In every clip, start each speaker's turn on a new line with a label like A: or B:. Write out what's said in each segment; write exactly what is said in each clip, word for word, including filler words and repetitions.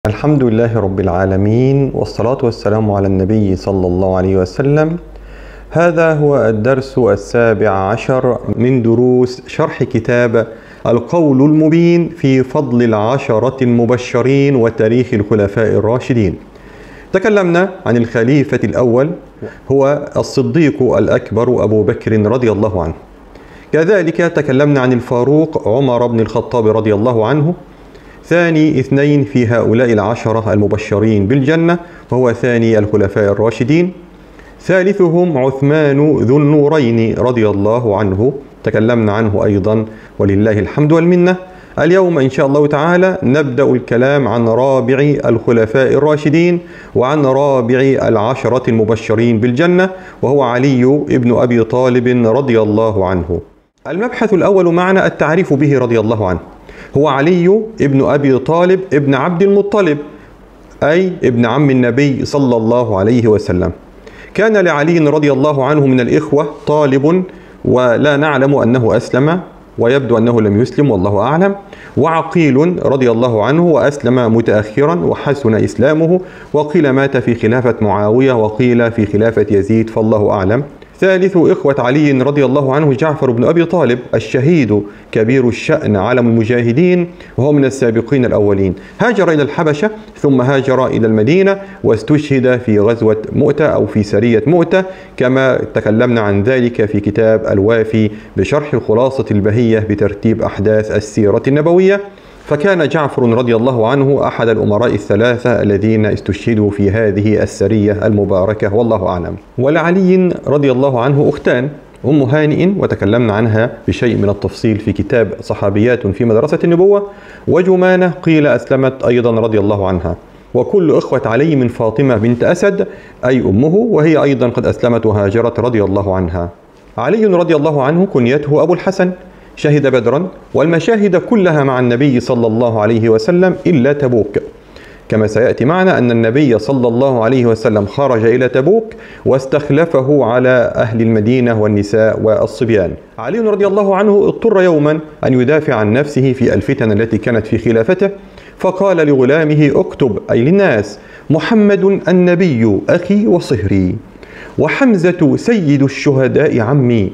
A: الحمد لله رب العالمين، والصلاة والسلام على النبي صلى الله عليه وسلم. هذا هو الدرس السابع عشر من دروس شرح كتاب القول المبين في فضل العشرة المبشرين وتاريخ الخلفاء الراشدين. تكلمنا عن الخليفة الأول هو الصديق الأكبر أبو بكر رضي الله عنه. كذلك تكلمنا عن الفاروق عمر بن الخطاب رضي الله عنه، ثاني اثنين في هؤلاء العشرة المبشرين بالجنة، وهو ثاني الخلفاء الراشدين. ثالثهم عثمان ذو النورين رضي الله عنه، تكلمنا عنه أيضا ولله الحمد والمنة. اليوم إن شاء الله تعالى نبدأ الكلام عن رابع الخلفاء الراشدين وعن رابع العشرة المبشرين بالجنة، وهو علي بن أبي طالب رضي الله عنه. المبحث الأول معنا التعريف به رضي الله عنه. هو علي ابن أبي طالب ابن عبد المطلب، أي ابن عم النبي صلى الله عليه وسلم. كان لعلي رضي الله عنه من الإخوة طالب، ولا نعلم أنه أسلم، ويبدو أنه لم يسلم والله أعلم. وعقيل رضي الله عنه وأسلم متأخرا وحسن إسلامه، وقيل مات في خلافة معاوية وقيل في خلافة يزيد، فالله أعلم. ثالث إخوة علي رضي الله عنه جعفر بن أبي طالب الشهيد كبير الشأن علم المجاهدين، وهو من السابقين الأولين. هاجر إلى الحبشة ثم هاجر إلى المدينة واستشهد في غزوة مؤتة أو في سرية مؤتة، كما تكلمنا عن ذلك في كتاب الوافي بشرح الخلاصة البهية بترتيب أحداث السيرة النبوية. فكان جعفر رضي الله عنه أحد الأمراء الثلاثة الذين استشهدوا في هذه السرية المباركة، والله أعلم. ولعلي رضي الله عنه أختان، أم هانئ وتكلمنا عنها بشيء من التفصيل في كتاب صحابيات في مدرسة النبوة، وجمانة قيل أسلمت أيضا رضي الله عنها. وكل إخوة علي من فاطمة بنت أسد أي أمه، وهي أيضا قد أسلمت وهاجرت رضي الله عنها. علي رضي الله عنه كنيته أبو الحسن، شهد بدرا والمشاهد كلها مع النبي صلى الله عليه وسلم إلا تبوك، كما سيأتي معنا أن النبي صلى الله عليه وسلم خرج إلى تبوك واستخلفه على أهل المدينة والنساء والصبيان. علي رضي الله عنه اضطر يوما أن يدافع عن نفسه في الفتن التي كانت في خلافته، فقال لغلامه اكتب، أي للناس: محمد النبي أخي وصهري، وحمزة سيد الشهداء عمي،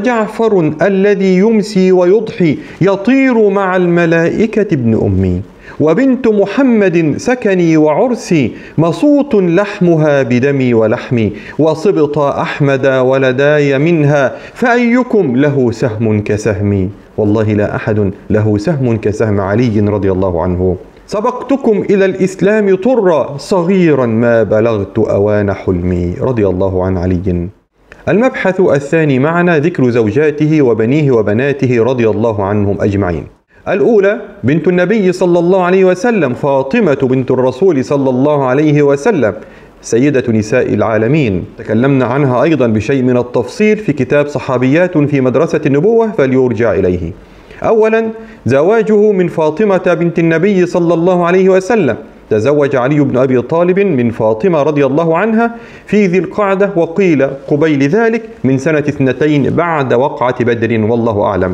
A: وجعفر الذي يمسي ويضحي يطير مع الملائكة ابن أمي، وبنت محمد سكني وعرسي مصوت لحمها بدمي ولحمي، وصبط أحمد ولداي منها، فأيكم له سهم كسهمي. والله لا أحد له سهم كسهم علي رضي الله عنه. سبقتكم إلى الإسلام طرا صغيرا ما بلغت أوان حلمي، رضي الله عن علي. المبحث الثاني معنا ذكر زوجاته وبنيه وبناته رضي الله عنهم أجمعين. الأولى بنت النبي صلى الله عليه وسلم، فاطمة بنت الرسول صلى الله عليه وسلم، سيدة نساء العالمين، تكلمنا عنها أيضا بشيء من التفصيل في كتاب صحابيات في مدرسة النبوة، فليرجع إليه. أولا زواجه من فاطمة بنت النبي صلى الله عليه وسلم. تزوج علي بن أبي طالب من فاطمة رضي الله عنها في ذي القعدة، وقيل قبيل ذلك من سنة اثنتين بعد وقعة بدر، والله أعلم.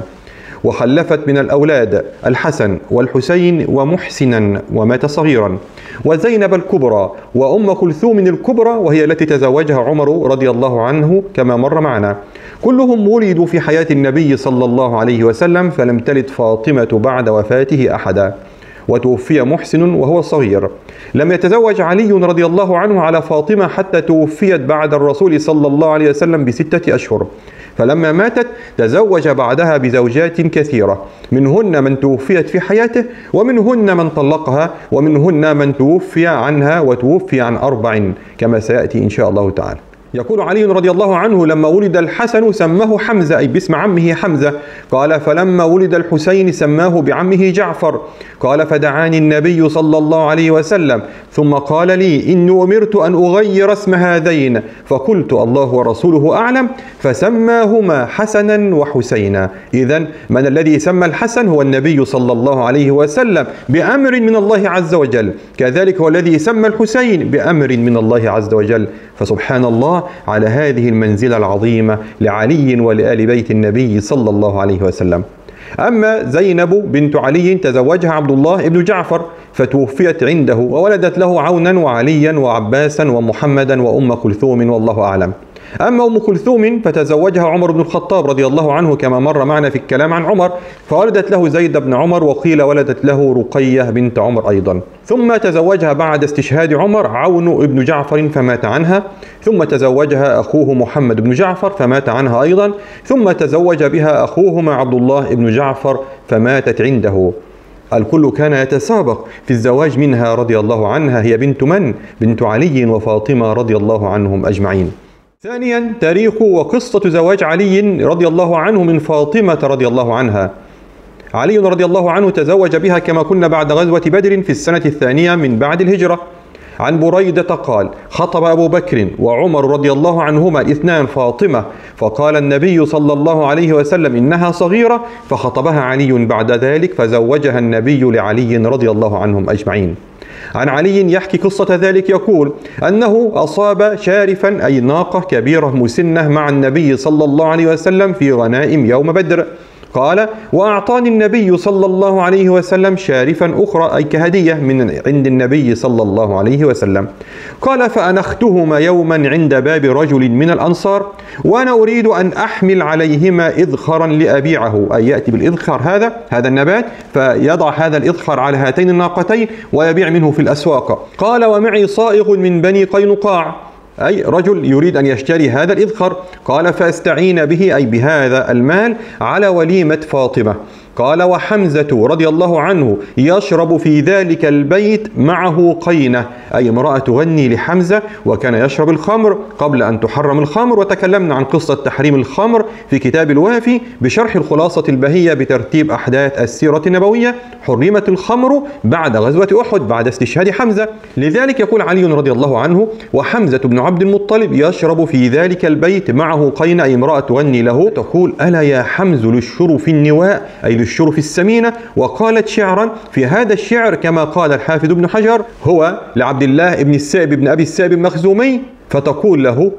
A: وخلفت من الأولاد الحسن والحسين ومحسنا ومات صغيرا، وزينب الكبرى، وأم كلثوم الكبرى وهي التي تزوجها عمر رضي الله عنه كما مر معنا. كلهم ولدوا في حياة النبي صلى الله عليه وسلم، فلم تلد فاطمة بعد وفاته أحدا، وتوفي محسن وهو صغير. لم يتزوج علي رضي الله عنه على فاطمة حتى توفيت بعد الرسول صلى الله عليه وسلم بستة أشهر، فلما ماتت تزوج بعدها بزوجات كثيرة، منهن من توفيت في حياته، ومنهن من طلقها، ومنهن من توفي عنها وتوفي عن أربع، كما سيأتي إن شاء الله تعالى. يقول علي رضي الله عنه: لما ولد الحسن سماه حمزة، أي باسم عمه حمزة. قال: فلما ولد الحسين سماه بعمه جعفر. قال: فدعاني النبي صلى الله عليه وسلم ثم قال لي: إني أمرت أن أغير اسم هذين، فقلت: الله ورسوله أعلم، فسماهما حسنا وحسينا. إذن من الذي سمى الحسن هو النبي صلى الله عليه وسلم بأمر من الله عز وجل، كذلك هو الذي سمى الحسين بأمر من الله عز وجل. فسبحان الله على هذه المنزلة العظيمة لعلي ولآل بيت النبي صلى الله عليه وسلم. أما زينب بنت علي تزوجها عبد الله بن جعفر، فتوفيت عنده، وولدت له عونا وعليا وعباسا ومحمدا وأم كلثوم والله أعلم. أما أم كلثوم فتزوجها عمر بن الخطاب رضي الله عنه كما مر معنا في الكلام عن عمر، فولدت له زيد بن عمر، وقيل ولدت له رقية بنت عمر أيضا. ثم تزوجها بعد استشهاد عمر عون بن جعفر فمات عنها، ثم تزوجها أخوه محمد بن جعفر فمات عنها أيضا، ثم تزوج بها أخوهما عبد الله بن جعفر فماتت عنده. الكل كان يتسابق في الزواج منها رضي الله عنها. هي بنت من؟ بنت علي وفاطمة رضي الله عنهم أجمعين. ثانيا، تاريخ وقصة زواج علي رضي الله عنه من فاطمة رضي الله عنها. علي رضي الله عنه تزوج بها كما كنا بعد غزوة بدر في السنة الثانية من بعد الهجرة. عن بريدة قال: خطب أبو بكر وعمر رضي الله عنهما اثنان فاطمة، فقال النبي صلى الله عليه وسلم إنها صغيرة، فخطبها علي بعد ذلك فزوجها النبي لعلي رضي الله عنهم أجمعين. عن علي يحكي قصة ذلك يقول أنه أصاب شارفا أي ناقة كبيرة مسنة مع النبي صلى الله عليه وسلم في غنائم يوم بدر. قال: وأعطاني النبي صلى الله عليه وسلم شارفا أخرى أي كهدية من عند النبي صلى الله عليه وسلم. قال: فأنختهما يوما عند باب رجل من الأنصار، وأنا أريد أن أحمل عليهما إذخرا لأبيعه، أي يأتي بالإذخر هذا هذا النبات فيضع هذا الإذخر على هاتين الناقتين ويبيع منه في الأسواق. قال: ومعي صائغ من بني قينقاع، أي رجل يريد أن يشتري هذا الإذخر. قال: فأستعين به أي بهذا المال على وليمة فاطمة. قال: وحمزة رضي الله عنه يشرب في ذلك البيت معه قينة، أي امرأة تغني لحمزة وكان يشرب الخمر قبل أن تحرم الخمر. وتكلمنا عن قصة تحريم الخمر في كتاب الوافي بشرح الخلاصة البهية بترتيب أحداث السيرة النبوية. حرمت الخمر بعد غزوة أحد بعد استشهاد حمزة. لذلك يقول علي رضي الله عنه: وحمزة بن عبد المطلب يشرب في ذلك البيت معه قينة، أي امرأة تغني له تقول: ألا يا حمز للشر في النواء، أي للشر في السمينة. وقالت شعرا في هذا الشعر كما قال الحافظ ابن حجر هو لعبد الله بن السائب بن أبي السائب المخزومي، فتقول له: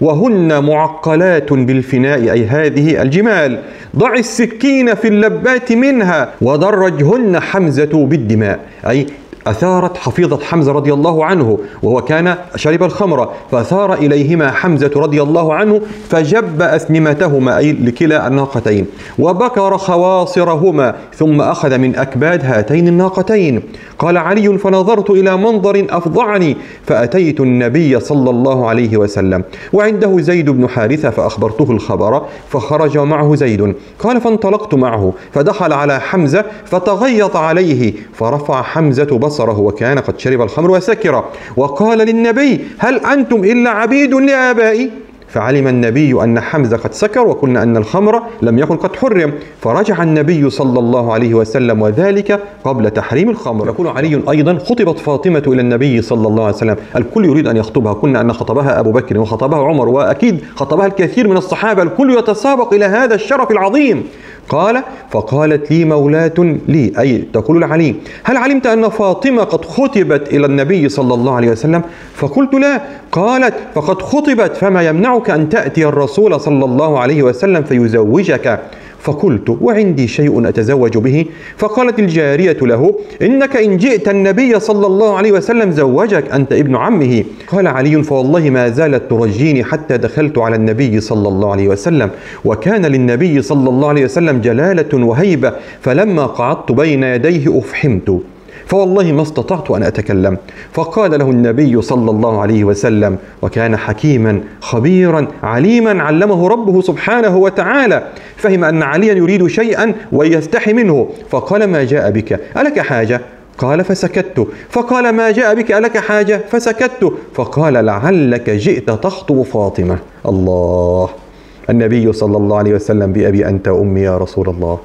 A: وهن معقلات بالفناء، أي هذه الجمال، ضع السكين في اللبات منها ودرجهن حمزة بالدماء، أي أثارت حفيظة حمزة رضي الله عنه وهو كان شرب الخمر، فأثار إليهما حمزة رضي الله عنه فجب أسنمتهما أي لكلا الناقتين، وبكر خواصرهما، ثم أخذ من أكباد هاتين الناقتين. قال علي: فنظرت إلى منظر أفظعني، فأتيت النبي صلى الله عليه وسلم وعنده زيد بن حارثة فأخبرته الخبر، فخرج معه زيد. قال: فانطلقت معه فدخل على حمزة فتغيظ عليه، فرفع حمزة بصره وكان قد شرب الخمر وسكر، وقال للنبي: هل أنتم إلا عبيد لآبائي؟ فعلم النبي أن حمزة قد سكر، وقلنا أن الخمر لم يكن قد حرم، فرجع النبي صلى الله عليه وسلم وذلك قبل تحريم الخمر. يقول علي أيضا: خطبت فاطمة إلى النبي صلى الله عليه وسلم، الكل يريد أن يخطبها، قلنا أن خطبها أبو بكر وخطبها عمر وأكيد خطبها الكثير من الصحابة، الكل يتسابق إلى هذا الشرف العظيم. قال: فقالت لي مولاة لي، أي تقول لعلي: هل علمت أن فاطمة قد خطبت إلى النبي صلى الله عليه وسلم؟ فقلت: لا. قالت: فقد خطبت، فما يمنعك أن تأتي الرسول صلى الله عليه وسلم فيزوجك؟ فقلت: وعندي شيء أتزوج به؟ فقالت الجارية له: إنك إن جئت النبي صلى الله عليه وسلم زوجك، أنت ابن عمه. قال علي: فوالله ما زالت ترجيني حتى دخلت على النبي صلى الله عليه وسلم، وكان للنبي صلى الله عليه وسلم جلالة وهيبة، فلما قعدت بين يديه أفحمت، فوالله ما استطعت أن أتكلم. فقال له النبي صلى الله عليه وسلم، وكان حكيما خبيرا عليما علمه ربه سبحانه وتعالى، فهم أن عليا يريد شيئا ويستحي منه، فقال: ما جاء بك؟ ألك حاجة؟ قال: فسكت. فقال: ما جاء بك؟ ألك حاجة؟ فسكت. فقال: لعلك جئت تخطب فاطمة. الله، النبي صلى الله عليه وسلم بأبي أنت وأمي يا رسول الله،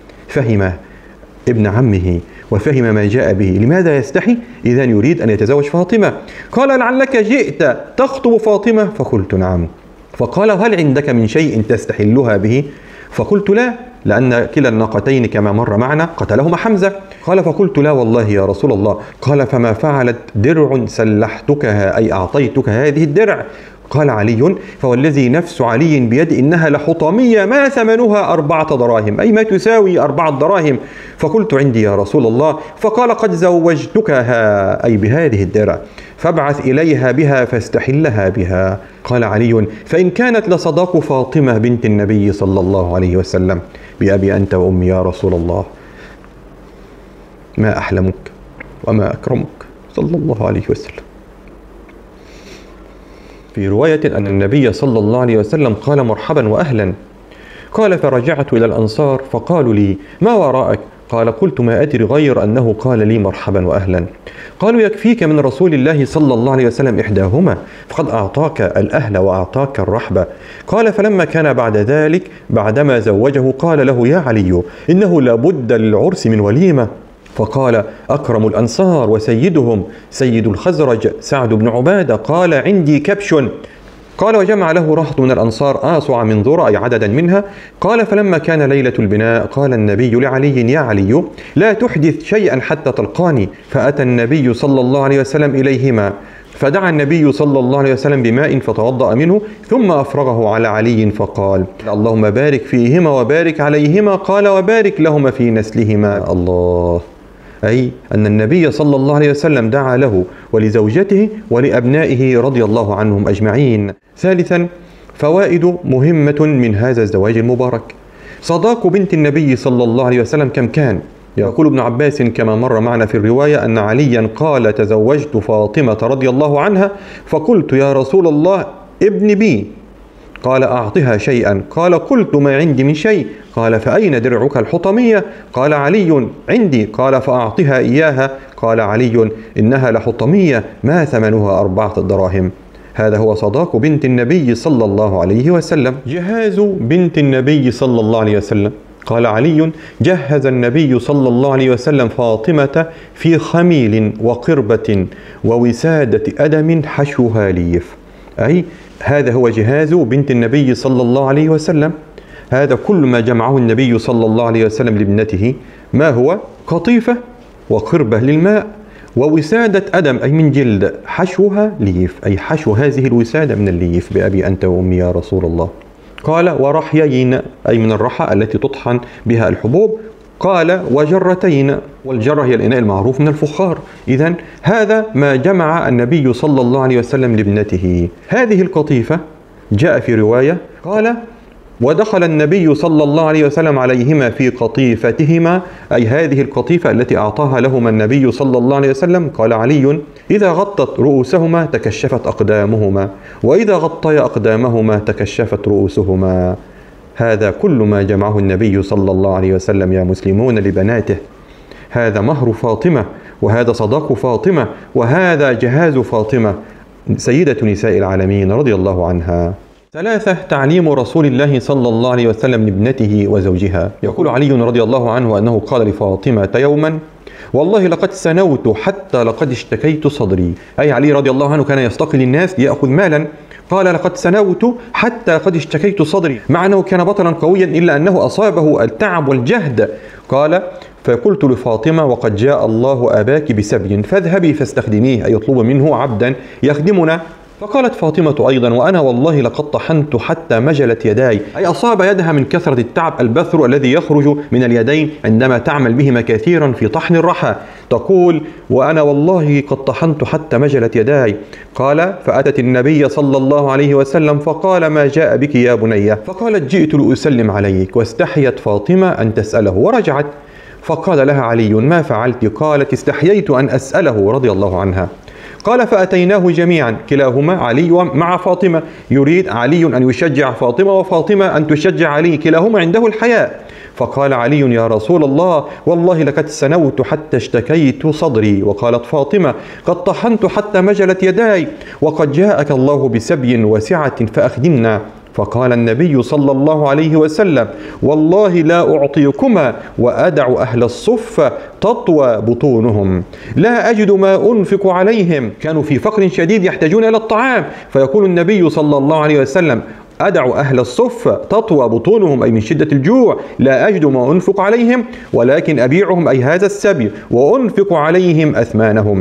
A: فهم ابن عمه وفهم ما جاء به، لماذا يستحي؟ إذن يريد أن يتزوج فاطمة. قال: لعلك جئت تخطب فاطمة؟ فقلت: نعم. فقال: هل عندك من شيء تستحلها به؟ فقلت: لا، لأن كلا الناقتين كما مر معنا قتلهما حمزة. قال: فقلت: لا والله يا رسول الله. قال: فما فعلت درع سلحتكها، أي أعطيتك هذه الدرع؟ قال علي: فوالذي نفس علي بيد إنها لحطمية ما ثمنها أربعة دراهم، أي ما تساوي أربعة دراهم. فقلت: عندي يا رسول الله. فقال: قد زوجتكها، أي بهذه الدرع، فابعث إليها بها فاستحلها بها. قال علي: فإن كانت لصداق فاطمة بنت النبي صلى الله عليه وسلم. بأبي أنت وأمي يا رسول الله، ما أحلمك وما أكرمك صلى الله عليه وسلم. في رواية أن النبي صلى الله عليه وسلم قال: مرحبا وأهلا. قال: فرجعت إلى الأنصار فقالوا لي: ما وراءك؟ قال: قلت: ما أدري غير أنه قال لي مرحبا وأهلا. قالوا: يكفيك من رسول الله صلى الله عليه وسلم إحداهما، فقد أعطاك الأهل وأعطاك الرحبة. قال: فلما كان بعد ذلك بعدما زوجه قال له: يا علي، إنه لابد للعرس من وليمة. فقال: أكرم الأنصار وسيدهم سيد الخزرج سعد بن عبادة قال: عندي كبش. قال: وجمع له رهط من الأنصار آصع من ذرة، أي عددا منها. قال: فلما كان ليلة البناء قال النبي لعلي: يا علي، لا تحدث شيئا حتى تلقاني. فأتى النبي صلى الله عليه وسلم إليهما، فدعا النبي صلى الله عليه وسلم بماء فتوضأ منه، ثم أفرغه على علي فقال: اللهم بارك فيهما وبارك عليهما. قال: وبارك لهما في نسلهما. الله، أي أن النبي صلى الله عليه وسلم دعا له ولزوجته ولأبنائه رضي الله عنهم أجمعين. ثالثا، فوائد مهمة من هذا الزواج المبارك. صداق بنت النبي صلى الله عليه وسلم كم كان؟ يقول ابن عباس كما مر معنا في الرواية أن عليا قال: تزوجت فاطمة رضي الله عنها، فقلت: يا رسول الله، ابن بي. قال: أعطها شيئا. قال: قلت: ما عندي من شيء. قال: فأين درعك الحطمية؟ قال علي: عندي. قال: فأعطها إياها. قال علي: إنها لحطمية ما ثمنها أربعة دراهم. هذا هو صداق بنت النبي صلى الله عليه وسلم. جهاز بنت النبي صلى الله عليه وسلم. قال علي: جهز النبي صلى الله عليه وسلم فاطمة في خميل وقربة ووسادة أدم حشوها ليف، أي هذا هو جهاز بنت النبي صلى الله عليه وسلم. هذا كل ما جمعه النبي صلى الله عليه وسلم لابنته. ما هو؟ قطيفة وقربة للماء ووسادة أدم، أي من جلد، حشوها ليف، أي حشو هذه الوسادة من الليف. بأبي أنت وأمي يا رسول الله. قال: ورحيين، أي من الرحى التي تطحن بها الحبوب. قال: وجرتين، والجرة هي الإناء المعروف من الفخار. إذن هذا ما جمع النبي صلى الله عليه وسلم لابنته. هذه القطيفة جاء في رواية قال: ودخل النبي صلى الله عليه وسلم عليهما في قطيفتهما، أي هذه القطيفة التي أعطاها لهما النبي صلى الله عليه وسلم. قال علي: إذا غطت رؤوسهما تكشفت أقدامهما، وإذا غطيا أقدامهما تكشفت رؤوسهما. هذا كل ما جمعه النبي صلى الله عليه وسلم يا مسلمون لبناته. هذا مهر فاطمة، وهذا صداق فاطمة، وهذا جهاز فاطمة سيدة نساء العالمين رضي الله عنها. ثلاثة، تعليم رسول الله صلى الله عليه وسلم لابنته وزوجها. يقول علي رضي الله عنه أنه قال لفاطمة يوما: والله لقد سنوت حتى لقد اشتكيت صدري. أي علي رضي الله عنه كان يستقي للناس ليأخذ مالا. قال: لقد سنوت حتى قد اشتكيت صدري، مع أنه كان بطلا قويا إلا أنه أصابه التعب والجهد. قال: فقلت لفاطمة: وقد جاء الله أباك بسبي فاذهبي فاستخدميه، أي يطلب منه عبدا يخدمنا. فقالت فاطمة أيضا: وأنا والله لقد طحنت حتى مجلت يداي، أي أصاب يدها من كثرة التعب، البثر الذي يخرج من اليدين عندما تعمل بهما كثيرا في طحن الرحى. تقول: وأنا والله قد طحنت حتى مجلت يداي. قال: فأتت النبي صلى الله عليه وسلم فقال: ما جاء بك يا بنية؟ فقالت: جئت لأسلم عليك. واستحيت فاطمة أن تسأله ورجعت. فقال لها علي: ما فعلت؟ قالت: استحييت أن أسأله رضي الله عنها. قال: فأتيناه جميعا، كلاهما علي مع فاطمة، يريد علي أن يشجع فاطمة وفاطمة أن تشجع علي، كلاهما عنده الحياء. فقال علي: يا رسول الله، والله لقد سنوت حتى اشتكيت صدري. وقالت فاطمة: قد طحنت حتى مجلت يداي، وقد جاءك الله بسبي وسعة فأخدمنا. فقال النبي صلى الله عليه وسلم: والله لا أعطيكما وأدع أهل الصف تطوى بطونهم، لا أجد ما أنفق عليهم. كانوا في فقر شديد يحتاجون إلى الطعام، فيقول النبي صلى الله عليه وسلم: أدع أهل الصف تطوى بطونهم، أي من شدة الجوع، لا أجد ما أنفق عليهم، ولكن أبيعهم، أي هذا السبي، وأنفق عليهم أثمانهم.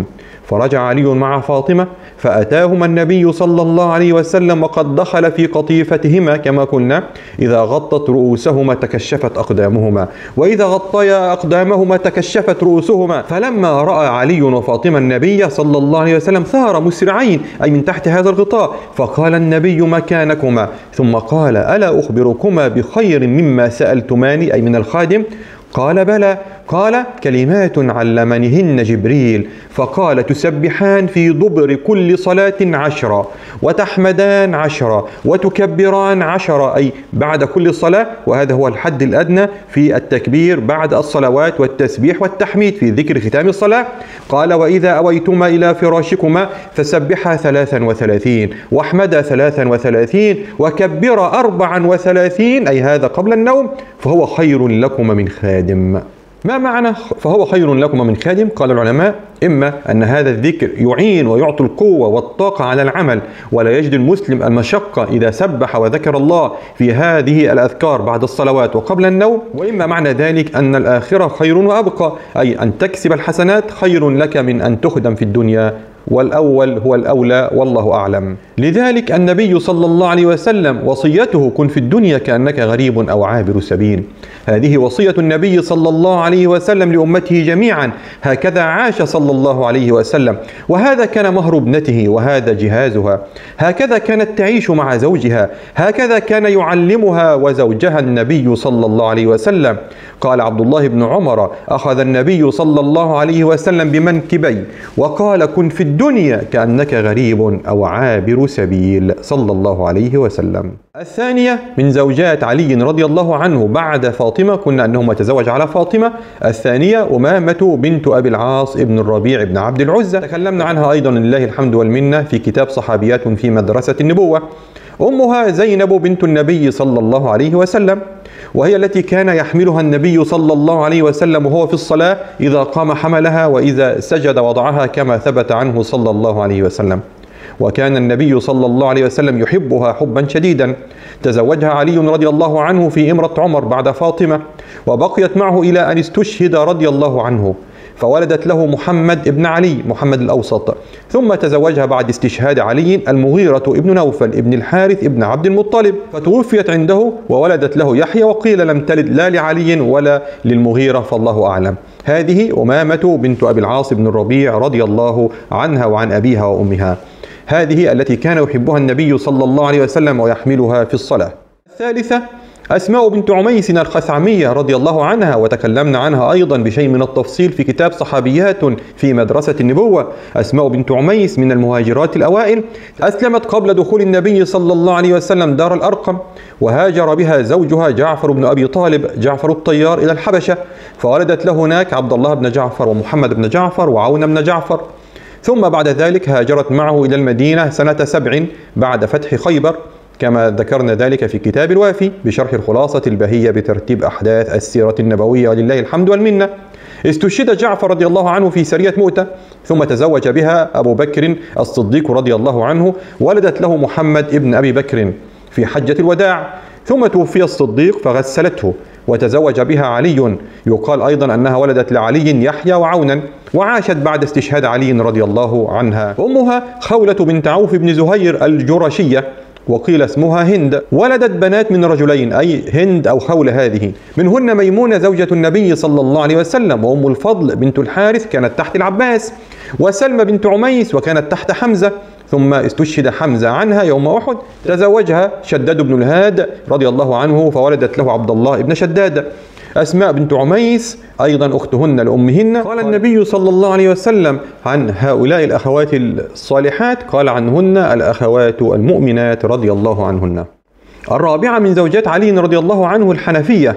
A: فرجع علي مع فاطمة فأتاهما النبي صلى الله عليه وسلم وقد دخل في قطيفتهما كما قلنا، إذا غطت رؤوسهما تكشفت أقدامهما، وإذا غطيا أقدامهما تكشفت رؤوسهما. فلما رأى علي وفاطمة النبي صلى الله عليه وسلم ثار مسرعين أي من تحت هذا الغطاء، فقال النبي مكانكما، ثم قال ألا أخبركما بخير مما سألتماني أي من الخادم؟ قال بلى. قال كلمات علمنهن جبريل، فقال تسبحان في دبر كل صلاة عشرا، وتحمدان عشرا، وتكبران عشرا أي بعد كل صلاة، وهذا هو الحد الأدنى في التكبير بعد الصلوات والتسبيح والتحميد في ذكر ختام الصلاة. قال وإذا أويتما إلى فراشكما فسبحا ثلاثا وثلاثين، واحمدا ثلاثا وثلاثين، وكبر أربعا وثلاثين أي هذا قبل النوم، فهو خير لكما من خادم. ما معنى فهو خير لكم من خادم؟ قال العلماء إما أن هذا الذكر يعين ويعطي القوة والطاقة على العمل، ولا يجد المسلم المشقة إذا سبح وذكر الله في هذه الأذكار بعد الصلوات وقبل النوم، وإما معنى ذلك أن الآخرة خير وأبقى، أي أن تكسب الحسنات خير لك من أن تخدم في الدنيا، والأول هو الأولى والله أعلم. لذلك النبي صلى الله عليه وسلم وصيته كن في الدنيا كأنك غريب أو عابر سبيل، هذه وصية النبي صلى الله عليه وسلم لأمته جميعا، هكذا عاش صلى الله عليه وسلم، وهذا كان مهر ابنته وهذا جهازها، هكذا كانت تعيش مع زوجها، هكذا كان يعلمها وزوجها النبي صلى الله عليه وسلم. قال عبد الله بن عمر أخذ النبي صلى الله عليه وسلم بمنكبي وقال كن في الدنيا كأنك غريب أو عابر سبيل صلى الله عليه وسلم. الثانية من زوجات علي رضي الله عنه بعد فاطمة، كنا أنه تزوج على فاطمة، الثانية أمامة بنت أبي العاص ابن الربيع ابن عبد العزى، تكلمنا عنها أيضا لله الحمد والمنة في كتاب صحابيات في مدرسة النبوة. أمها زينب بنت النبي صلى الله عليه وسلم، وهي التي كان يحملها النبي صلى الله عليه وسلم وهو في الصلاة، إذا قام حملها وإذا سجد وضعها كما ثبت عنه صلى الله عليه وسلم. وكان النبي صلى الله عليه وسلم يحبها حبا شديدا. تزوجها علي رضي الله عنه في إمرة عمر بعد فاطمة، وبقيت معه إلى أن استشهد رضي الله عنه، فولدت له محمد ابن علي محمد الأوسط. ثم تزوجها بعد استشهاد علي المغيرة ابن نوفل ابن الحارث ابن عبد المطلب، فتوفيت عنده وولدت له يحيى، وقيل لم تلد لا لعلي ولا للمغيرة فالله أعلم. هذه أمامة بنت أبي العاص بن الربيع رضي الله عنها وعن أبيها وأمها، هذه التي كان يحبها النبي صلى الله عليه وسلم ويحملها في الصلاة. الثالثة أسماء بنت عميس الخثعمية رضي الله عنها، وتكلمنا عنها أيضا بشيء من التفصيل في كتاب صحابيات في مدرسة النبوة. أسماء بنت عميس من المهاجرات الأوائل، أسلمت قبل دخول النبي صلى الله عليه وسلم دار الأرقم، وهاجر بها زوجها جعفر بن أبي طالب جعفر الطيار إلى الحبشة، فولدت له هناك عبد الله بن جعفر ومحمد بن جعفر وعون بن جعفر. ثم بعد ذلك هاجرت معه إلى المدينة سنة سبع بعد فتح خيبر، كما ذكرنا ذلك في كتاب الوافي بشرح الخلاصة البهية بترتيب أحداث السيرة النبوية ولله الحمد والمنة. استشهد جعفر رضي الله عنه في سرية مؤتة، ثم تزوج بها أبو بكر الصديق رضي الله عنه، ولدت له محمد ابن أبي بكر في حجة الوداع، ثم توفي الصديق فغسلته، وتزوج بها علي، يقال أيضا أنها ولدت لعلي يحيى وعونا، وعاشت بعد استشهاد علي رضي الله عنها. أمها خولة بنت عوف بن زهير الجرشية، وقيل اسمها هند، ولدت بنات من رجلين أي هند أو خولة هذه، منهن ميمونة زوجة النبي صلى الله عليه وسلم، وأم الفضل بنت الحارث كانت تحت العباس، وسلمى بنت عميس وكانت تحت حمزة، ثم استشهد حمزة عنها يوم أحد. تزوجها شداد بن الهاد رضي الله عنه، فولدت له عبد الله بن شداد. أسماء بنت عميس أيضا أختهن لأمهن. قال النبي صلى الله عليه وسلم عن هؤلاء الأخوات الصالحات، قال عنهن الأخوات المؤمنات رضي الله عنهن. الرابعة من زوجات علي رضي الله عنه الحنفية،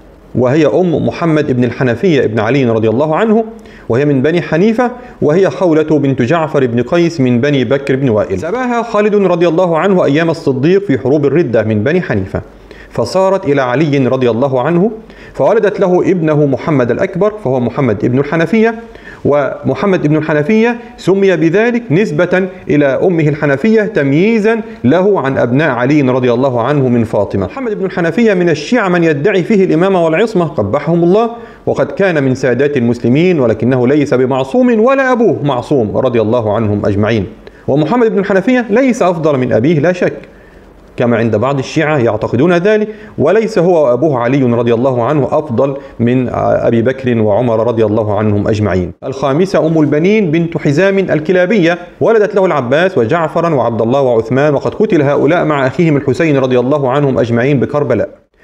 A: وهي أم محمد بن الحنفية ابن علي رضي الله عنه، وهي من بني حنيفة، وهي خولة بنت جعفر بن قيس من بني بكر بن وائل. سباها خالد رضي الله عنه أيام الصديق في حروب الردة من بني حنيفة، فصارت إلى علي رضي الله عنه، فولدت له ابنه محمد الأكبر فهو محمد ابن الحنفية، ومحمد بن الحنفية سمي بذلك نسبة إلى أمه الحنفية تمييزا له عن أبناء علي رضي الله عنه من فاطمة. محمد بن الحنفية من الشيعة من يدعي فيه الإمامة والعصمة قبحهم الله، وقد كان من سادات المسلمين ولكنه ليس بمعصوم ولا أبوه معصوم رضي الله عنهم أجمعين. ومحمد بن الحنفية ليس أفضل من أبيه لا شك كما عند بعض الشيعة يعتقدون ذلك، وليس هو وأبوه علي رضي الله عنه أفضل من أبي بكر وعمر رضي الله عنهم أجمعين. الخامسة أم البنين بنت حزام الكلابية، ولدت له العباس وجعفرا وعبد الله وعثمان، وقد قتل هؤلاء مع أخيهم الحسين رضي الله عنهم أجمعين بكربلاء.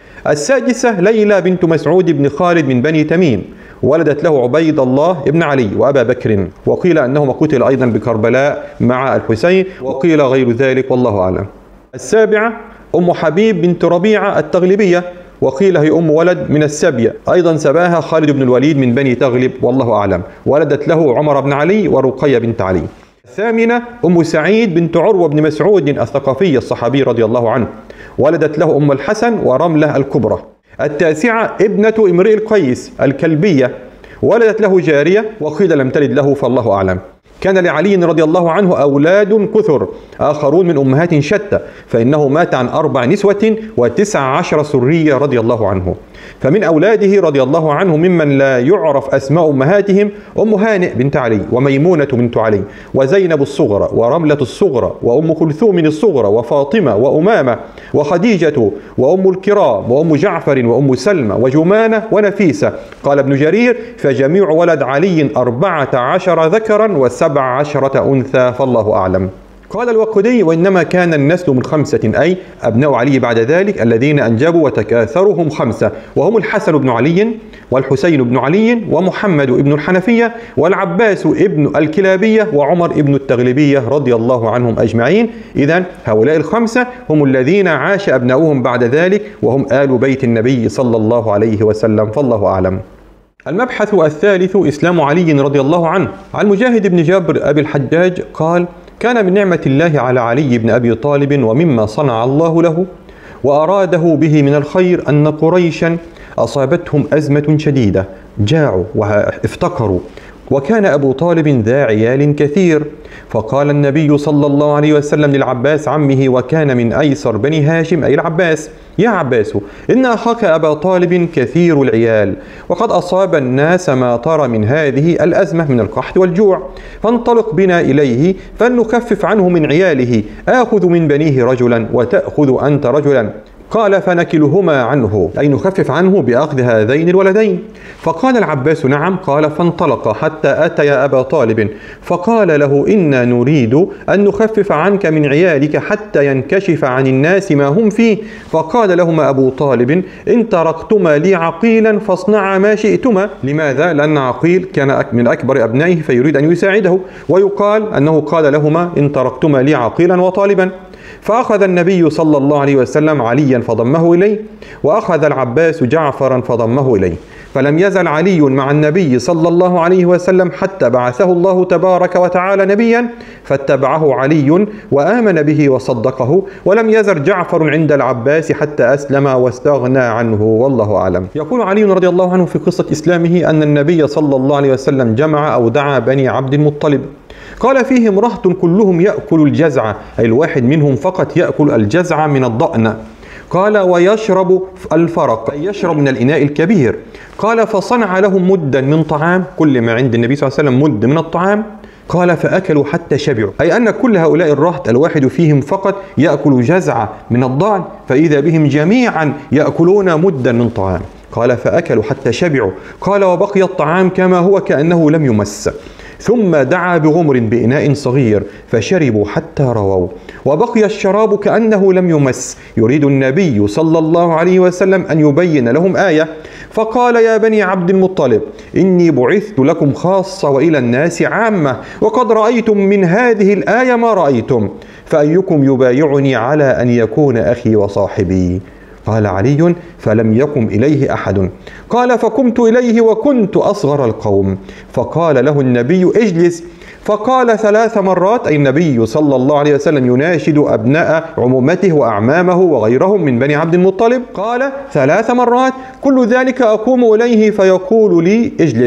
A: السادسة ليلى بنت مسعود بن خالد من بني تميم، ولدت له عبيد الله بن علي وأبا بكر، وقيل أنهما قتل أيضا بكربلاء مع الحسين، وقيل غير ذلك والله أعلم. السابعة أم حبيب بنت ربيعة التغلبية، وقيل هي أم ولد من السبية، أيضا سباها خالد بن الوليد من بني تغلب والله أعلم، ولدت له عمر بن علي ورقية بنت علي. الثامنة أم سعيد بنت عروة بن مسعود الثقفي الصحابي رضي الله عنه، ولدت له أم الحسن ورملة الكبرى. التاسعة ابنة امرئ القيس الكلبية، ولدت له جارية، وقيل لم تلد له فالله أعلم. كان لعلي رضي الله عنه أولاد كثر آخرون من أمهات شتى، فإنه مات عن أربع نسوة وتسع عشر سرية رضي الله عنه. فمن أولاده رضي الله عنه ممن لا يعرف أسماء أمهاتهم أم هانئ بنت علي، وميمونة بنت علي، وزينب الصغرى، ورملة الصغرى، وأم كلثوم الصغرى، وفاطمة، وأمامة، وخديجة، وأم الكرام، وأم جعفر، وأم سلمة، وجمانة، ونفيسة. قال ابن جرير: فجميع ولد علي أربعة عشر ذكرا وسبع عشرة أنثى فالله أعلم. قال الوقدي: وإنما كان النسل من خمسة، أي أبناء علي بعد ذلك الذين أنجبوا وتكاثرهم خمسة، وهم الحسن بن علي، والحسين بن علي، ومحمد بن الحنفية، والعباس ابن الكلابية، وعمر ابن التغلبية رضي الله عنهم أجمعين. إذن هؤلاء الخمسة هم الذين عاش أبناؤهم بعد ذلك، وهم آل بيت النبي صلى الله عليه وسلم فالله أعلم. المبحث الثالث إسلام علي رضي الله عنه. عن مجاهد بن جابر أبي الحجاج قال: كان من نعمة الله على علي بن أبي طالب ومما صنع الله له وأراده به من الخير أن قريشا أصابتهم أزمة شديدة، جاعوا وافتقروا، وكان أبو طالب ذا عيال كثير، فقال النبي صلى الله عليه وسلم للعباس عمه وكان من أيسر بني هاشم أي العباس: يا عباس، إن أخاك أبا طالب كثير العيال، وقد أصاب الناس ما ترى من هذه الأزمة من القحط والجوع، فانطلق بنا إليه فلنخفف عنه من عياله، آخذ من بنيه رجلا وتأخذ أنت رجلا. قال: فنكلهما عنه، أي نخفف عنه بأخذ هذين الولدين. فقال العباس: نعم. قال: فانطلق حتى أتيا أبا طالب، فقال له: إنا نريد أن نخفف عنك من عيالك حتى ينكشف عن الناس ما هم فيه. فقال لهما أبو طالب: إن تركتما لي عقيلا فاصنعا ما شئتما. لماذا؟ لأن عقيل كان من أكبر أبنائه فيريد أن يساعده، ويقال أنه قال لهما: إن تركتما لي عقيلا وطالبا. فأخذ النبي صلى الله عليه وسلم عليا فضمه إليه، وأخذ العباس جعفرا فضمه إليه، فلم يزل علي مع النبي صلى الله عليه وسلم حتى بعثه الله تبارك وتعالى نبيا، فاتبعه علي وآمن به وصدقه، ولم يزل جعفر عند العباس حتى أسلم واستغنى عنه والله أعلم. يقول علي رضي الله عنه في قصة إسلامه أن النبي صلى الله عليه وسلم جمع أو دعا بني عبد المطلب، قال: فيهم رهط كلهم يأكل الجزع، أي الواحد منهم فقط يأكل الجزع من الضأن. قال: ويشرب الفرق، أي يشرب من الإناء الكبير. قال: فصنع لهم مدا من طعام، كل ما عند النبي صلى الله عليه وسلم مد من الطعام. قال: فأكلوا حتى شبعوا، أي أن كل هؤلاء الرهط الواحد فيهم فقط يأكل جزع من الضأن، فإذا بهم جميعا يأكلون مدا من طعام. قال: فأكلوا حتى شبعوا. قال: وبقي الطعام كما هو كأنه لم يمس. ثم دعا بغمر بإناء صغير فشربوا حتى رووا، وبقي الشراب كأنه لم يمس. يريد النبي صلى الله عليه وسلم أن يبين لهم آية، فقال: يا بني عبد المطلب، إني بعثت لكم خاصة وإلى الناس عامة، وقد رأيتم من هذه الآية ما رأيتم، فأيكم يبايعني على أن يكون أخي وصاحبي؟ قال علي: فلم يقم إليه أحد. قال: فقمت إليه وكنت أصغر القوم، فقال له النبي: اجلس. فقال ثلاث مرات، أي النبي صلى الله عليه وسلم يناشد أبناء عمومته وأعمامه وغيرهم من بني عبد المطلب، قال ثلاث مرات: كل ذلك أقوم إليه فيقول لي: اجلس.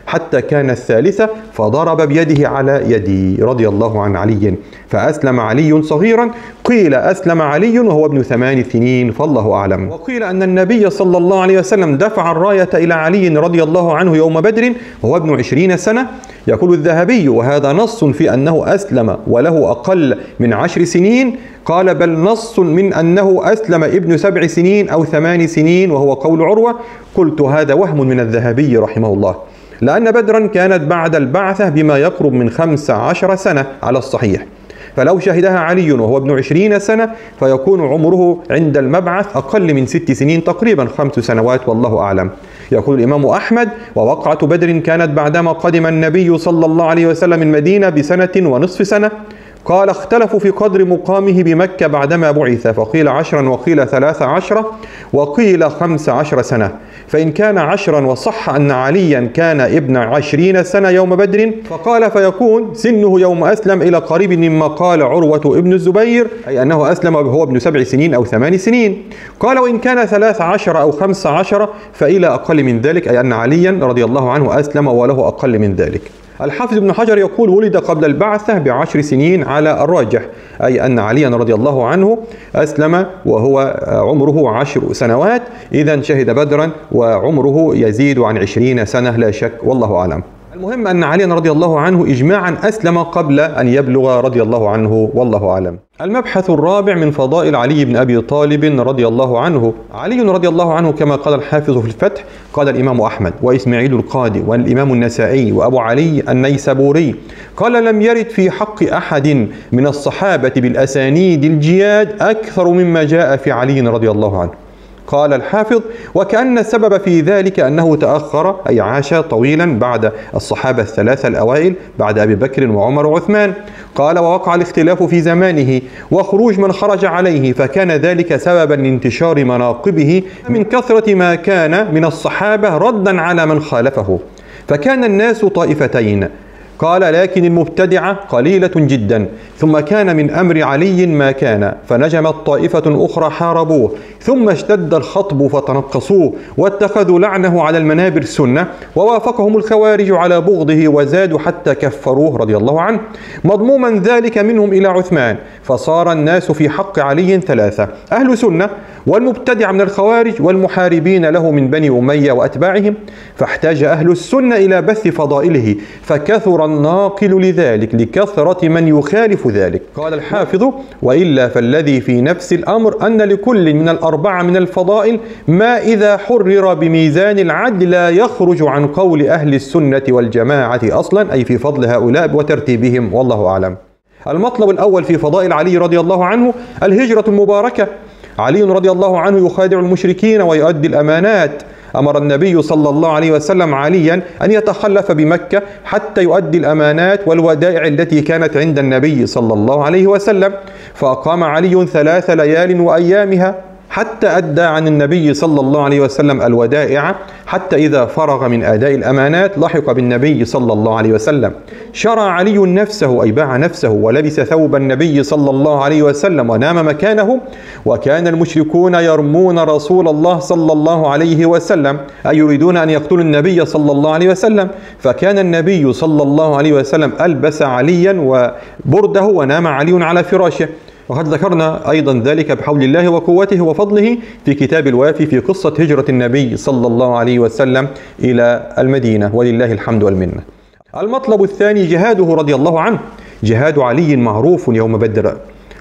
A: حتى كان الثالثة فضرب بيده على يدي رضي الله عن علي، فأسلم علي صغيرا. قيل أسلم علي وهو ابن ثمان سنين، فالله أعلم. وقيل أن النبي صلى الله عليه وسلم دفع الراية إلى علي رضي الله عنه يوم بدر وهو ابن عشرين سنة. يقول الذهبي وهذا نص في أنه أسلم وله أقل من عشر سنين، قال بل نص من أنه أسلم ابن سبع سنين أو ثمان سنين وهو قول عروة. قلت هذا وهم من الذهبي رحمه الله، لأن بدرا كانت بعد البعثة بما يقرب من خمس عشر سنة على الصحيح، فلو شهدها علي وهو ابن عشرين سنة فيكون عمره عند المبعث أقل من ست سنين تقريبا، خمس سنوات والله أعلم. يقول الإمام أحمد ووقعة بدر كانت بعدما قدم النبي صلى الله عليه وسلم المدينة بسنة ونصف سنة. قال اختلفوا في قدر مقامه بمكة بعدما بعث، فقيل عشرا وقيل ثلاث عشرة وقيل خمس عشر سنة. فإن كان عشرا وصح أن عليا كان ابن عشرين سنة يوم بدر، فقال فيكون سنه يوم أسلم إلى قريب مما قال عروة ابن الزبير، أي أنه أسلم وهو ابن سبع سنين أو ثمان سنين. قال وإن كان ثلاث عشر أو خمس عشر فإلى أقل من ذلك، أي أن عليا رضي الله عنه أسلم وله أقل من ذلك. الحافظ ابن حجر يقول ولد قبل البعثة بعشر سنين على الراجح، أي أن عليا رضي الله عنه أسلم وهو عمره عشر سنوات، إذا شهد بدرا وعمره يزيد عن عشرين سنة لا شك والله أعلم. المهم أن عليا رضي الله عنه إجماعا أسلم قبل أن يبلغ رضي الله عنه والله أعلم. المبحث الرابع من فضائل علي بن أبي طالب رضي الله عنه. علي رضي الله عنه كما قال الحافظ في الفتح، قال الإمام أحمد وإسماعيل القاضي والإمام النسائي وأبو علي النيسابوري قال لم يرد في حق أحد من الصحابة بالأسانيد الجياد أكثر مما جاء في علي رضي الله عنه. قال الحافظ وكأن السبب في ذلك أنه تأخر، أي عاش طويلا بعد الصحابة الثلاثة الأوائل بعد أبي بكر وعمر وعثمان. قال ووقع الاختلاف في زمانه وخروج من خرج عليه، فكان ذلك سببا لانتشار مناقبه من كثرة ما كان من الصحابة ردا على من خالفه، فكان الناس طائفتين. قال لكن المبتدعة قليلة جدا، ثم كان من أمر علي ما كان، فنجمت طائفة أخرى حاربوه، ثم اشتد الخطب فتنقصوه واتخذوا لعنه على المنابر سنة، ووافقهم الخوارج على بغضه وزادوا حتى كفروه رضي الله عنه، مضموما ذلك منهم إلى عثمان. فصار الناس في حق علي ثلاثة: أهل سنة، والمبتدع من الخوارج، والمحاربين له من بني أمية وأتباعهم. فاحتاج أهل السنة إلى بث فضائله، فكثر الناقل لذلك لكثرة من يخالف ذلك. قال الحافظ وإلا فالذي في نفس الأمر أن لكل من الأربعة من الفضائل ما إذا حرر بميزان العدل لا يخرج عن قول أهل السنة والجماعة أصلا، أي في فضل هؤلاء وترتيبهم والله أعلم. المطلب الأول في فضائل علي رضي الله عنه الهجرة المباركة. علي رضي الله عنه يخادع المشركين ويؤدي الأمانات. أمر النبي صلى الله عليه وسلم عليا أن يتخلف بمكة حتى يؤدي الأمانات والودائع التي كانت عند النبي صلى الله عليه وسلم، فأقام علي ثلاث ليال وأيامها حتى أدى عن النبي صلى الله عليه وسلم الودائع، حتى إذا فرغ من أداء الأمانات لحق بالنبي صلى الله عليه وسلم. شرع علي نفسه، أي باع نفسه ولبس ثوب النبي صلى الله عليه وسلم ونام مكانه. وكان المشركون يرمون رسول الله صلى الله عليه وسلم، أي يريدون أن يقتلوا النبي صلى الله عليه وسلم، فكان النبي صلى الله عليه وسلم ألبس عليا وبرده ونام علي على فراشه. وقد ذكرنا أيضا ذلك بحول الله وقوته وفضله في كتاب الوافي في قصة هجرة النبي صلى الله عليه وسلم إلى المدينة، ولله الحمد والمنة. المطلب الثاني جهاده رضي الله عنه. جهاد علي معروف يوم بدر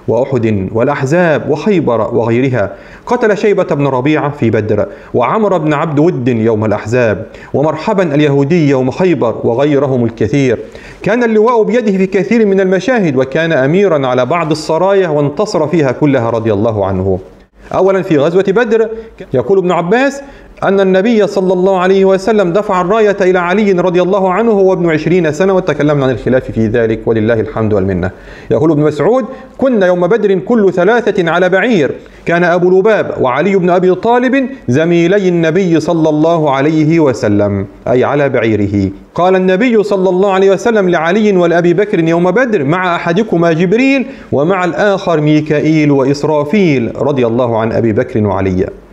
A: وأحد والأحزاب وخيبر وغيرها. قتل شيبة بن ربيعة في بدر، وعمر بن عبد ود يوم الأحزاب، ومرحبا اليهودي يوم خيبر وغيرهم الكثير. كان اللواء بيده في كثير من المشاهد، وكان أميرا على بعض السرايا وانتصر فيها كلها رضي الله عنه. أولا في غزوة بدر يقول ابن عباس أن النبي صلى الله عليه وسلم دفع الراية إلى علي رضي الله عنه وهو ابن عشرين سنة، وتكلمنا عن الخلاف في ذلك ولله الحمد والمنة. يقول ابن مسعود كنا يوم بدر كل ثلاثة على بعير، كان أبو لباب وعلي بن أبي طالب زميلي النبي صلى الله عليه وسلم، أي على بعيره. قال النبي صلى الله عليه وسلم لعلي ولأبي بكر يوم بدر مع أحدكما جبريل ومع الآخر ميكائيل وإسرافيل، رضي الله عن أبي بكر وعلي.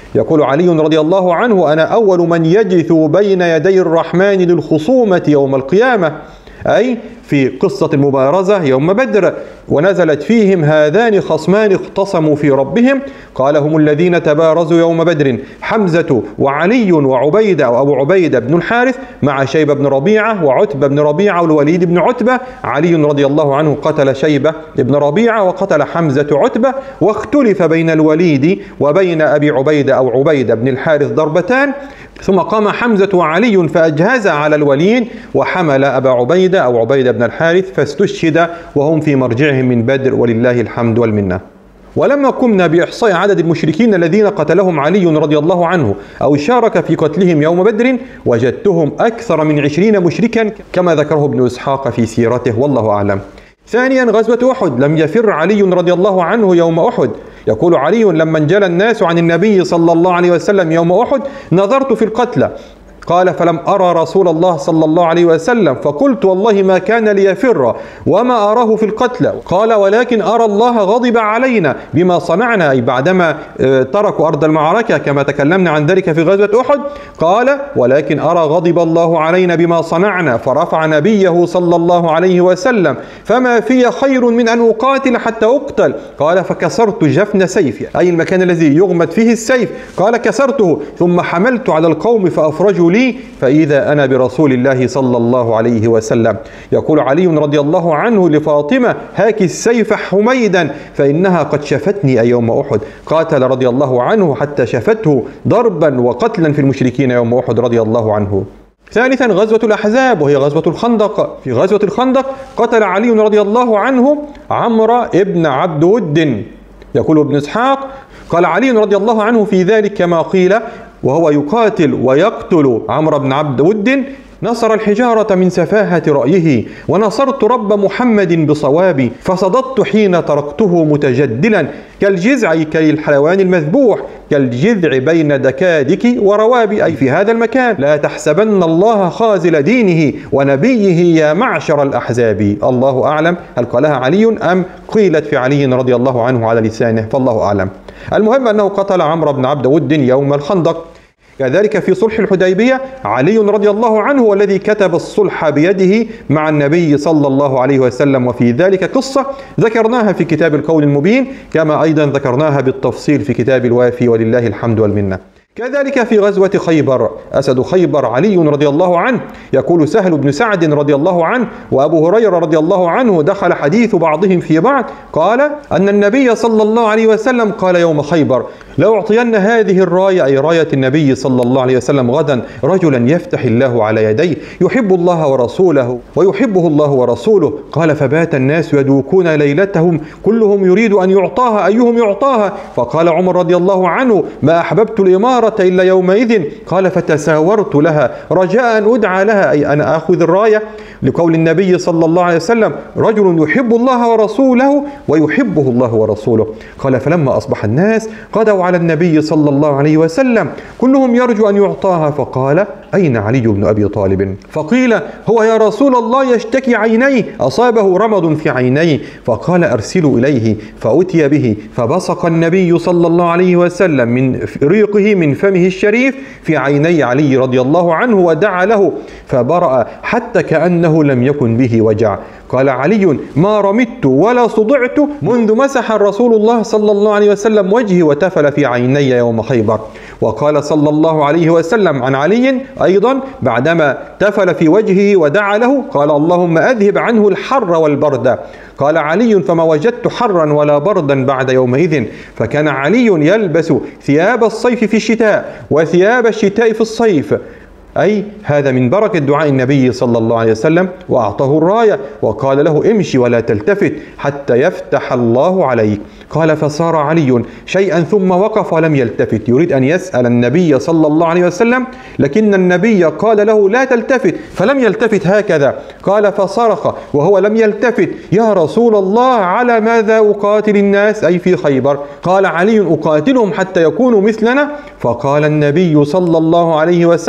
A: يقول علي رضي الله عنه: أنا أول من يجثو بين يدي الرحمن للخصومة يوم القيامة، أي في قصة المبارزة يوم بدر، ونزلت فيهم هذان خصمان اختصموا في ربهم، قال: هم الذين تبارزوا يوم بدر حمزة وعلي وعبيدة أو أبو عبيدة بن الحارث مع شيبة بن ربيعة وعتبة بن ربيعة والوليد بن عتبة. علي رضي الله عنه قتل شيبة بن ربيعة وقتل حمزة عتبة، واختلف بين الوليد وبين أبي عبيدة أو عبيدة بن الحارث ضربتان، ثم قام حمزة وعلي فأجهز على الوليد وحمل أبا عبيدة أو عبيدة بن الحارث فاستشهد وهم في مرجعهم من بدر، ولله الحمد والمنة. ولما قمنا بإحصاء عدد المشركين الذين قتلهم علي رضي الله عنه أو شارك في قتلهم يوم بدر، وجدتهم أكثر من عشرين مشركا كما ذكره ابن إسحاق في سيرته، والله أعلم. ثانيا غزوة أحد، لم يفر علي رضي الله عنه يوم أحد. يقول علي: لما انجلى الناس عن النبي صلى الله عليه وسلم يوم أحد نظرت في القتلى، قال: فلم أرى رسول الله صلى الله عليه وسلم، فقلت: والله ما كان ليفر وما أراه في القتلى. قال: ولكن أرى الله غضب علينا بما صنعنا، أي بعدما تركوا أرض المعركة كما تكلمنا عن ذلك في غزوة أحد. قال: ولكن أرى غضب الله علينا بما صنعنا، فرفع نبيه صلى الله عليه وسلم: فما في خير من أن أقاتل حتى أقتل. قال: فكسرت جفن سيفي، أي المكان الذي يغمد فيه السيف، قال: كسرته، ثم حملت على القوم فأفرجوا لي، فإذا أنا برسول الله صلى الله عليه وسلم. يقول علي رضي الله عنه لفاطمة: هاك السيف حميدا فإنها قد شفتني أي يوم أحد. قاتل رضي الله عنه حتى شفته ضربا وقتلا في المشركين يوم أحد رضي الله عنه. ثالثا غزوة الأحزاب، وهي غزوة الخندق. في غزوة الخندق قتل علي رضي الله عنه عمرو ابن عبد ود. يقول ابن إسحاق: قال علي رضي الله عنه في ذلك كما قيل وهو يقاتل ويقتل عمرو بن عبد ود: نصر الحجارة من سفاهة رأيه، ونصرت رب محمد بصوابي، فصددت حين تركته متجدلا كالجذع كالحيوان المذبوح، كالجذع بين دكادك وروابي، أي في هذا المكان. لا تحسبن الله خازل دينه ونبيه يا معشر الأحزاب. الله أعلم هل قالها علي أم قيلت في علي رضي الله عنه على لسانه، فالله أعلم. المهم أنه قتل عمرو بن عبد ود يوم الخندق. كذلك في صلح الحديبية علي رضي الله عنه والذي كتب الصلح بيده مع النبي صلى الله عليه وسلم، وفي ذلك قصة ذكرناها في كتاب القول المبين، كما أيضا ذكرناها بالتفصيل في كتاب الوافي، ولله الحمد والمنة. كذلك في غزوة خيبر، أسد خيبر علي رضي الله عنه. يقول سهل بن سعد رضي الله عنه وأبو هريرة رضي الله عنه دخل حديث بعضهم في بعض، قال أن النبي صلى الله عليه وسلم قال يوم خيبر: لأعطين هذه الراية، أي راية النبي صلى الله عليه وسلم، غدا رجلا يفتح الله على يديه يحب الله ورسوله ويحبه الله ورسوله. قال: فبات الناس يدوكون ليلتهم كلهم يريد أن يعطاها أيهم يعطاها. فقال عمر رضي الله عنه: ما أحببت الإمارة إلا يومئذ. قال: فتساورت لها رجاء أن أدعى لها، أي أنا أخذ الراية، لقول النبي صلى الله عليه وسلم: رجل يحب الله ورسوله ويحبه الله ورسوله. قال: فلما أصبح الناس غدوا على النبي صلى الله عليه وسلم كلهم يرجو أن يعطاها، فقال: أين علي بن أبي طالب؟ فقيل: هو يا رسول الله يشتكي عينيه، أصابه رمض في عينيه. فقال: أرسلوا إليه. فأتي به، فبصق النبي صلى الله عليه وسلم من ريقه من فمه الشريف في عيني علي رضي الله عنه ودعا له، فبرأ حتى كأنه لم يكن به وجع. قال علي: ما رمدت ولا صدعت منذ مسح رسول الله صلى الله عليه وسلم وجهي وتفل في عيني يوم خيبر. وقال صلى الله عليه وسلم عن علي أيضا بعدما تفل في وجهه ودعا له، قال: اللهم أذهب عنه الحر والبرد. قال علي: فما وجدت حرا ولا بردا بعد يومئذ. فكان علي يلبس ثياب الصيف في الشتاء وثياب الشتاء في الصيف، أي هذا من بركة دعاء النبي صلى الله عليه وسلم. وأعطاه الراية وقال له: امشي ولا تلتفت حتى يفتح الله عليك. قال: فصار علي شيئا ثم وقف ولم يلتفت، يريد أن يسأل النبي صلى الله عليه وسلم، لكن النبي قال له: لا تلتفت، فلم يلتفت هكذا. قال: فصرخ وهو لم يلتفت: يا رسول الله، على ماذا أقاتل الناس؟ أي في خيبر. قال علي: أقاتلهم حتى يكونوا مثلنا. فقال النبي صلى الله عليه وسلم: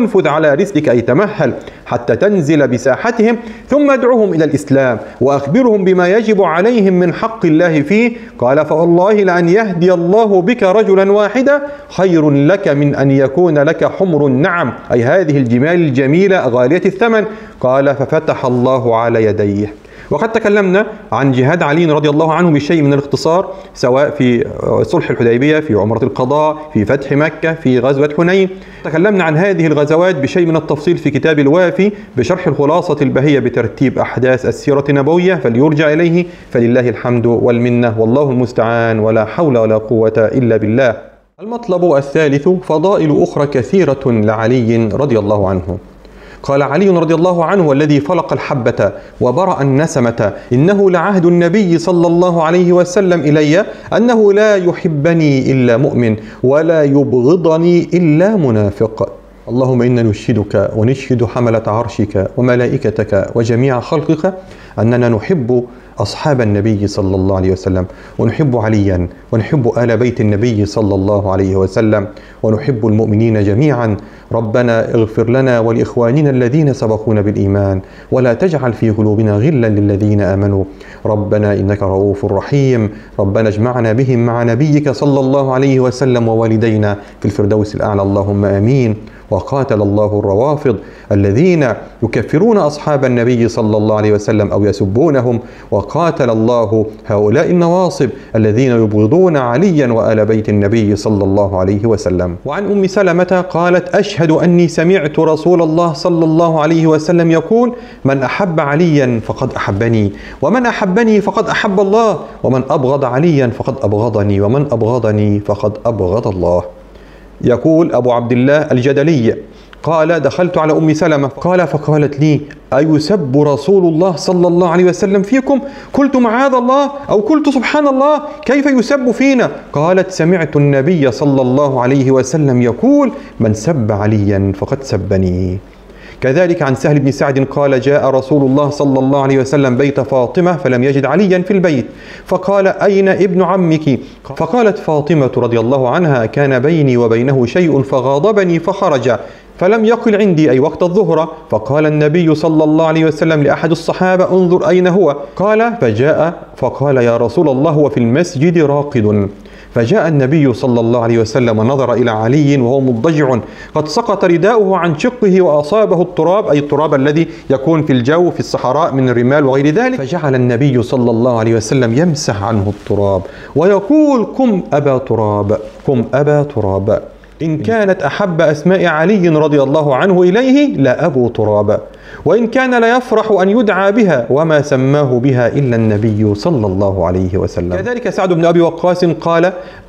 A: انفذ على رسلك أي تمهل حتى تنزل بساحتهم، ثم ادعوهم إلى الإسلام وأخبرهم بما يجب عليهم من حق الله فيه. قال فوالله لأن يهدي الله بك رجلا واحدا خير لك من أن يكون لك حمر النعم، أي هذه الجمال الجميلة غالية الثمن. قال ففتح الله على يديه. وقد تكلمنا عن جهاد علي رضي الله عنه بشيء من الاختصار، سواء في صلح الحديبية، في عمرة القضاء، في فتح مكة، في غزوة حنين. تكلمنا عن هذه الغزوات بشيء من التفصيل في كتاب الوافي بشرح الخلاصة البهية بترتيب أحداث السيرة النبوية، فليرجع إليه. فلله الحمد والمنة، والله المستعان، ولا حول ولا قوة إلا بالله. المطلب الثالث فضائل أخرى كثيرة لعلي رضي الله عنه. قال علي رضي الله عنه والذي فلق الحبة وبرأ النسمة إنه لعهد النبي صلى الله عليه وسلم إلي أنه لا يحبني إلا مؤمن ولا يبغضني إلا منافق. اللهم إنا نشهدك ونشهد حملة عرشك وملائكتك وجميع خلقك أننا نحب أصحاب النبي صلى الله عليه وسلم، ونحب عليا، ونحب آل بيت النبي صلى الله عليه وسلم، ونحب المؤمنين جميعا. ربنا اغفر لنا ولإخواننا الذين سبقونا بالإيمان، ولا تجعل في قلوبنا غلا للذين آمنوا. ربنا إنك رؤوف رحيم. ربنا اجمعنا بهم مع نبيك صلى الله عليه وسلم ووالدينا في الفردوس الأعلى، اللهم آمين. وقاتل الله الروافض الذين يكفرون أصحاب النبي صلى الله عليه وسلم أو يسبونهم، وقاتل الله هؤلاء النواصب الذين يبغضون عليا وآل بيت النبي صلى الله عليه وسلم. وعن أم سلمة قالت أشهد أني سمعت رسول الله صلى الله عليه وسلم يقول من أحب عليا فقد أحبني، ومن أحبني فقد أحب الله، ومن أبغض عليا فقد أبغضني، ومن أبغضني فقد أبغض الله. يقول أبو عبد الله الجدلي قال دخلت على أم سلمة قال فقالت لي أيسب رسول الله صلى الله عليه وسلم فيكم؟ قلت معاذ الله، أو قلت سبحان الله كيف يسب فينا؟ قالت سمعت النبي صلى الله عليه وسلم يقول من سب عليا فقد سبني. كذلك عن سهل بن سعد قال جاء رسول الله صلى الله عليه وسلم بيت فاطمة فلم يجد عليا في البيت، فقال أين ابن عمك؟ فقالت فاطمة رضي الله عنها كان بيني وبينه شيء فغاضبني فخرج فلم يقل عندي أي وقت الظهر. فقال النبي صلى الله عليه وسلم لأحد الصحابة انظر أين هو؟ قال فجاء فقال يا رسول الله هو في المسجد راقد. فجاء النبي صلى الله عليه وسلم ونظر إلى علي وهو مضجع قد سقط رداؤه عن شقه وأصابه التراب، أي التراب الذي يكون في الجو في الصحراء من الرمال وغير ذلك. فجعل النبي صلى الله عليه وسلم يمسح عنه التراب ويقول قم أبا تراب، قم أبا تراب. إن كانت أحب أسماء علي رضي الله عنه إليه لأبو تراب، وإن كان ليفرح أن يدعى بها وما سماه بها إلا النبي صلى الله عليه وسلم. كذلك سعد بن أبي وقاص قال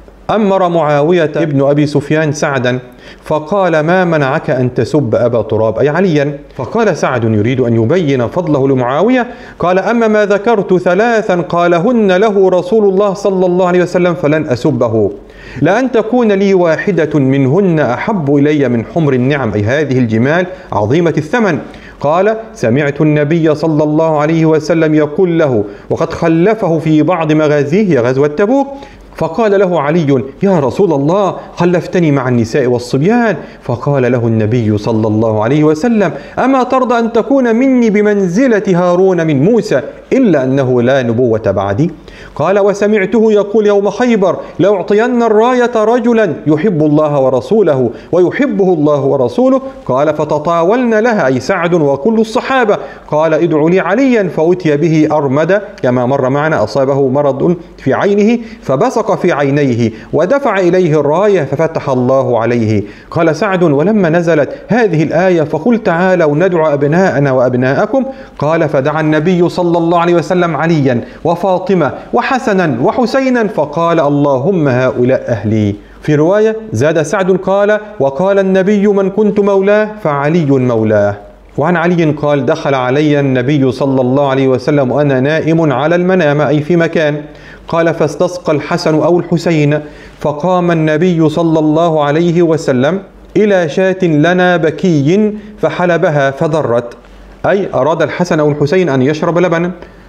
A: أمر معاوية ابن أبي سفيان سعدا فقال ما منعك أن تسب أبا تراب أي عليا؟ فقال سعد يريد أن يبين فضله لمعاوية قال أما ما ذكرت ثلاثا قالهن له رسول الله صلى الله عليه وسلم فلن أسبه، لأن تكون لي واحدة منهن أحب إلي من حمر النعم، أي هذه الجمال عظيمة الثمن. قال سمعت النبي صلى الله عليه وسلم يقول له وقد خلفه في بعض مغازيه هي غزوة تبوك، فقال له علي يا رسول الله خلفتني مع النساء والصبيان، فقال له النبي صلى الله عليه وسلم أما ترضى أن تكون مني بمنزلة هارون من موسى إلا أنه لا نبوة بعدي؟ قال وسمعته يقول يوم خيبر لأعطين الراية رجلا يحب الله ورسوله ويحبه الله ورسوله. قال فتطاولن لها أي سعد وكل الصحابة. قال ادعوا لي عليا فأتي به أرمد كما مر معنا أصابه مرض في عينه فبصق في عينيه ودفع إليه الراية ففتح الله عليه. قال سعد ولما نزلت هذه الآية فقل تعالوا ندعو أبناءنا وأبناءكم. قال فدعا النبي صلى الله عليه وسلم عليا وفاطمة وحسنا وحسينا فقال اللهم هؤلاء أهلي. في رواية زاد سعد قال وقال النبي من كنت مولاه فعلي مولاه. وعن علي قال دخل علي النبي صلى الله عليه وسلم وأنا نائم على المنامة أي في مكان، قال فاستسقى الحسن أو الحسين فقام النبي صلى الله عليه وسلم إلى شاة لنا بكي فحلبها فضرت، أي أراد الحسن أو الحسين أن يشرب لبنا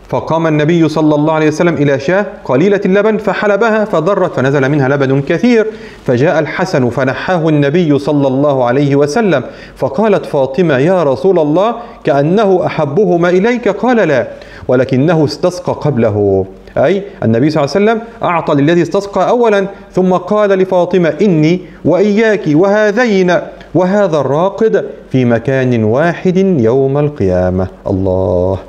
A: فقام النبي صلى الله عليه وسلم إلى شاة قليلة اللبن فحلبها فضرت فنزل منها لبن كثير، فجاء الحسن فنحاه النبي صلى الله عليه وسلم، فقالت فاطمة يا رسول الله كأنه أحبهما إليك، قال لا ولكنه استسقى قبله، أي النبي صلى الله عليه وسلم أعطى للذي استسقى أولا، ثم قال لفاطمة إني وإياك وهذين وهذا الراقد في مكان واحد يوم القيامة. الله،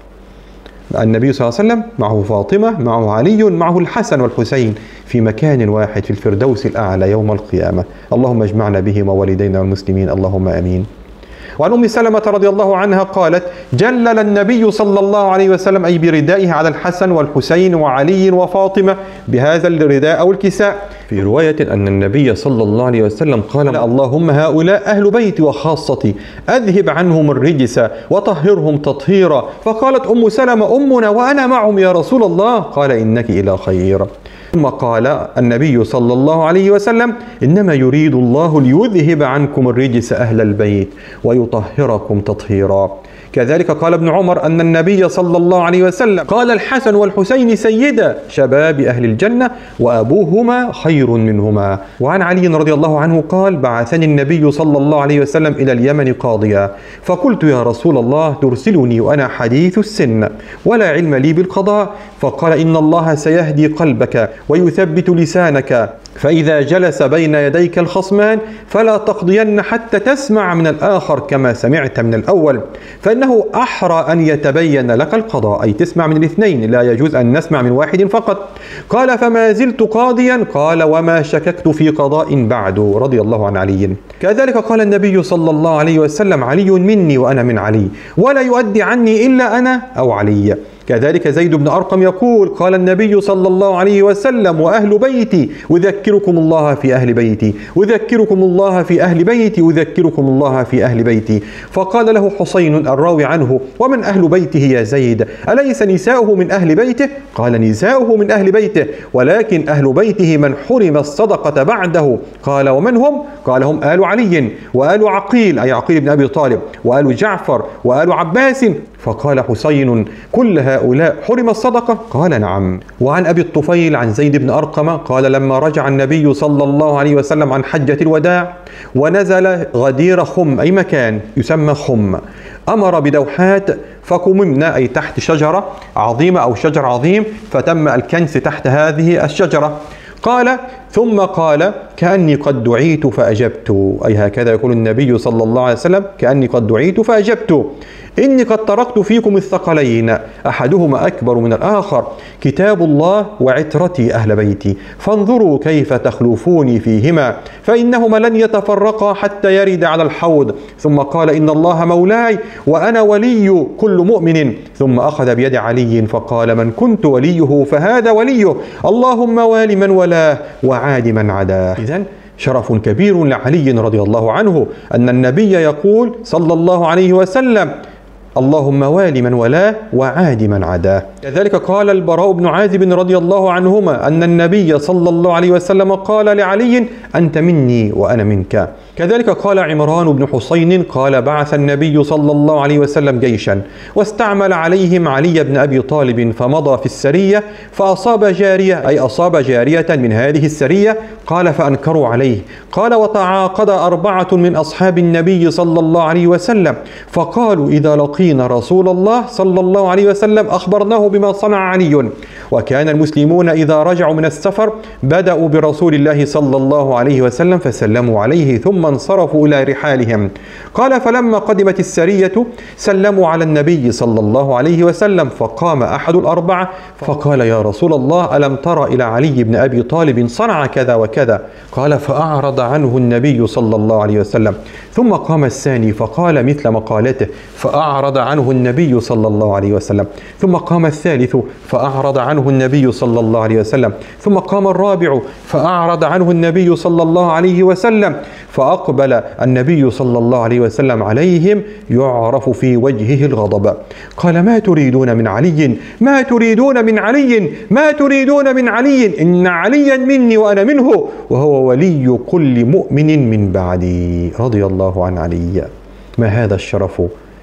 A: النبي صلى الله عليه وسلم معه فاطمة، معه علي، معه الحسن والحسين في مكان واحد في الفردوس الأعلى يوم القيامة. اللهم اجمعنا بهما والدينا والمسلمين، اللهم آمين. وعن أم سلمة رضي الله عنها قالت جلل النبي صلى الله عليه وسلم أي بردائه على الحسن والحسين وعلي وفاطمة بهذا الرداء أو الكساء. في رواية أن النبي صلى الله عليه وسلم قال اللهم هؤلاء أهل بيتي وخاصتي أذهب عنهم الرجس وطهرهم تطهيرا. فقالت أم سلمة أمنا وأنا معهم يا رسول الله، قال إنك إلى خير. ثم قال النبي صلى الله عليه وسلم إنما يريد الله ليذهب عنكم الرجس أهل البيت ويطهركم تطهيرا. كذلك قال ابن عمر أن النبي صلى الله عليه وسلم قال الحسن والحسين سيدا شباب أهل الجنة وأبوهما خير منهما. وعن علي رضي الله عنه قال بعثني النبي صلى الله عليه وسلم إلى اليمن قاضيا، فقلت يا رسول الله ترسلني وأنا حديث السن ولا علم لي بالقضاء؟ فقال إن الله سيهدي قلبك ويثبت لسانك، فإذا جلس بين يديك الخصمان فلا تقضين حتى تسمع من الآخر كما سمعت من الأول، فإنه أحرى أن يتبين لك القضاء، أي تسمع من الاثنين، لا يجوز أن نسمع من واحد فقط. قال فما زلت قاضيا، قال وما شككت في قضاء بعد، رضي الله عن علي. كذلك قال النبي صلى الله عليه وسلم علي مني وأنا من علي ولا يؤدي عني إلا أنا أو علي. كذلك زيد بن أرقم يقول قال النبي صلى الله عليه وسلم وأهل بيتي أذكركم الله في أهل بيتي أذكركم الله في أهل بيتي أذكركم الله في أهل بيتي. فقال له حسين الراوي عنه ومن أهل بيته يا زيد أليس نساؤه من أهل بيته؟ قال نساؤه من أهل بيته ولكن أهل بيته من حرم الصدقة بعده. قال ومن هم؟ قال هم آل علي وآل عقيل أي عقيل بن أبي طالب وآل جعفر وآل عباس. فقال حسين كل هؤلاء حرم الصدقة؟ قال نعم. وعن أبي الطفيل عن زيد بن أرقم قال لما رجع النبي صلى الله عليه وسلم عن حجة الوداع ونزل غدير خم أي مكان يسمى خم أمر بدوحات فكممنا أي تحت شجرة عظيمة أو شجر عظيم فتم الكنس تحت هذه الشجرة. قال ثم قال كأني قد دعيت فأجبت أي هكذا يقول النبي صلى الله عليه وسلم كأني قد دعيت فأجبت. إني قد تركت فيكم الثقلين أحدهما أكبر من الآخر كتاب الله وعترتي أهل بيتي فانظروا كيف تخلفوني فيهما فإنهما لن يتفرقا حتى يرد على الحوض. ثم قال إن الله مولاي وأنا ولي كل مؤمن. ثم أخذ بيد علي فقال من كنت وليه فهذا وليه اللهم وال من ولاه وعاد من عداه. إذن شرف كبير لعلي رضي الله عنه أن النبي يقول صلى الله عليه وسلم اللهم وال من ولاه وعاد من عداه. كذلك قال البراء بن عازب رضي الله عنهما أن النبي صلى الله عليه وسلم قال لعلي أنت مني وأنا منك. كذلك قال عمران بن حسين قال بعث النبي صلى الله عليه وسلم جيشا واستعمل عليهم علي بن أبي طالب فمضى في السرية فأصاب جارية أي أصاب جارية من هذه السرية. قال فأنكروا عليه. قال وتعاقد أربعة من أصحاب النبي صلى الله عليه وسلم فقالوا إذا لقينا رسول الله صلى الله عليه وسلم أخبرناه بما صنع علي. وكان المسلمون إذا رجعوا من السفر بدأوا برسول الله صلى الله عليه وسلم فسلموا عليه ثم انصرفوا إلى رحالهم. قال فلما قدمت السرية سلموا على النبي صلى الله عليه وسلم فقام أحد الأربعة فقال يا رسول الله ألم تر إلى علي بن أبي طالب صنع كذا وكذا؟ قال فأعرض عنه النبي صلى الله عليه وسلم. ثم قام الثاني فقال مثل مقالته فأعرض عنه النبي صلى الله عليه وسلم. ثم قام الثالث فأعرض عنه النبي صلى الله عليه وسلم. ثم قام الرابع فأعرض عنه النبي صلى الله عليه وسلم. فأقبل النبي صلى الله عليه وسلم عليهم يعرف في وجهه الغضب. قال ما تريدون من علي ما تريدون من علي ما تريدون من علي إن عليا مني وأنا منه وهو ولي كل مؤمن من بعدي. رضي الله عن علي. ما هذا الشرف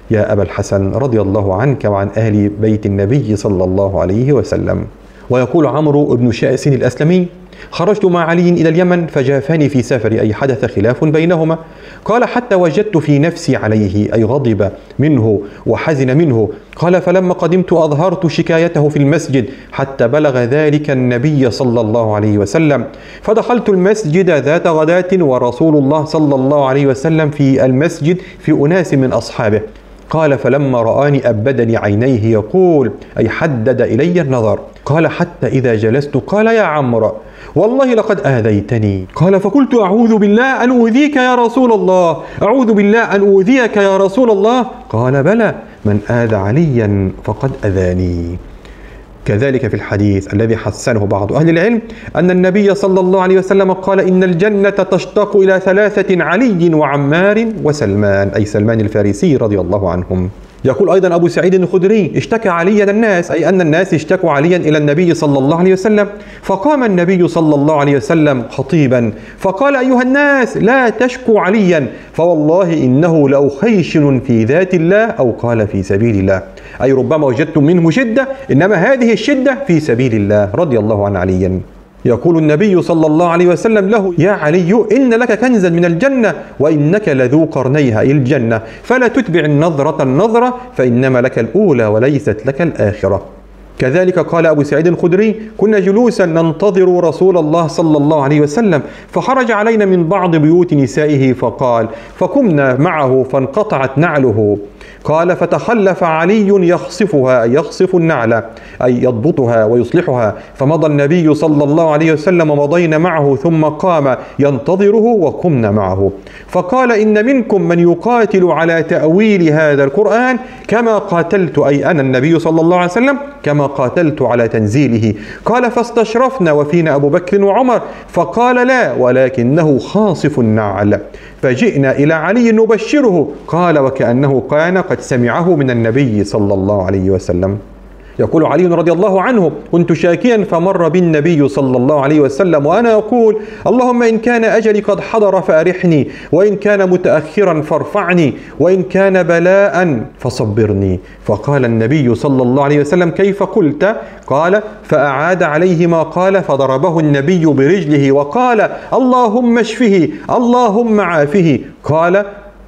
A: يا أبا الحسن رضي الله عنك وعن أهل بيت النبي صلى الله عليه وسلم. ويقول عمرو بن شائس الأسلمي: خرجت مع علي إلى اليمن فجافني في سفر، أي حدث خلاف بينهما. قال: حتى وجدت في نفسي عليه، أي غضب منه وحزن منه. قال: فلما قدمت أظهرت شكايته في المسجد حتى بلغ ذلك النبي صلى الله عليه وسلم، فدخلت المسجد ذات غداة ورسول الله صلى الله عليه وسلم في المسجد في أناس من أصحابه. قال: فلما رآني أبدني عينيه يقول، أي حدد إلي النظر. قال: حتى إذا جلست قال: يا عمرو والله لقد آذيتني. قال: فقلت: أعوذ بالله أن أؤذيك يا رسول الله، أعوذ بالله أن أؤذيك يا رسول الله. قال: بلى، من آذى عليا فقد أذاني. كذلك في الحديث الذي حسنه بعض أهل العلم أن النبي صلى الله عليه وسلم قال: إن الجنة تشتاق إلى ثلاثة: علي وعمار وسلمان، أي سلمان الفارسي رضي الله عنهم. يقول أيضا أبو سعيد الخدري: اشتكى عليا الناس، أي أن الناس اشتكوا عليا إلى النبي صلى الله عليه وسلم، فقام النبي صلى الله عليه وسلم خطيبا فقال: أيها الناس لا تشكوا عليا، فوالله إنه لأخيشن في ذات الله، أو قال في سبيل الله، أي ربما وجدتم منه شدة، إنما هذه الشدة في سبيل الله، رضي الله عن علي. يقول النبي صلى الله عليه وسلم له: يا علي إن لك كنزا من الجنة وإنك لذو قرنيها، أي الجنة، فلا تتبع النظرة النظرة فإنما لك الأولى وليست لك الآخرة. كذلك قال أبو سعيد الخدري: كنا جلوسا ننتظر رسول الله صلى الله عليه وسلم، فخرج علينا من بعض بيوت نسائه فقال، فقمنا معه فانقطعت نعله. قال: فتخلف علي يخصفها، أي يخصف النعل، أي يضبطها ويصلحها، فمضى النبي صلى الله عليه وسلم ومضينا معه، ثم قام ينتظره وقمنا معه، فقال: إن منكم من يقاتل على تأويل هذا القرآن كما قاتلت، أي أنا النبي صلى الله عليه وسلم كما قاتلت على تنزيله. قال: فاستشرفنا وفينا أبو بكر وعمر، فقال: لا، ولكنه خاصف النعل. فجئنا إلى علي نبشره، قال: وكأنه كان قد سمعه من النبي صلى الله عليه وسلم. يقول علي رضي الله عنه: كنت شاكيا فمر بالنبي صلى الله عليه وسلم وأنا أقول: اللهم إن كان أجلي قد حضر فأرحني، وإن كان متأخرا فارفعني، وإن كان بلاء فصبرني. فقال النبي صلى الله عليه وسلم: كيف قلت؟ قال: فأعاد عليه ما قال، فضربه النبي برجله وقال: اللهم اشفه، اللهم عافه. قال: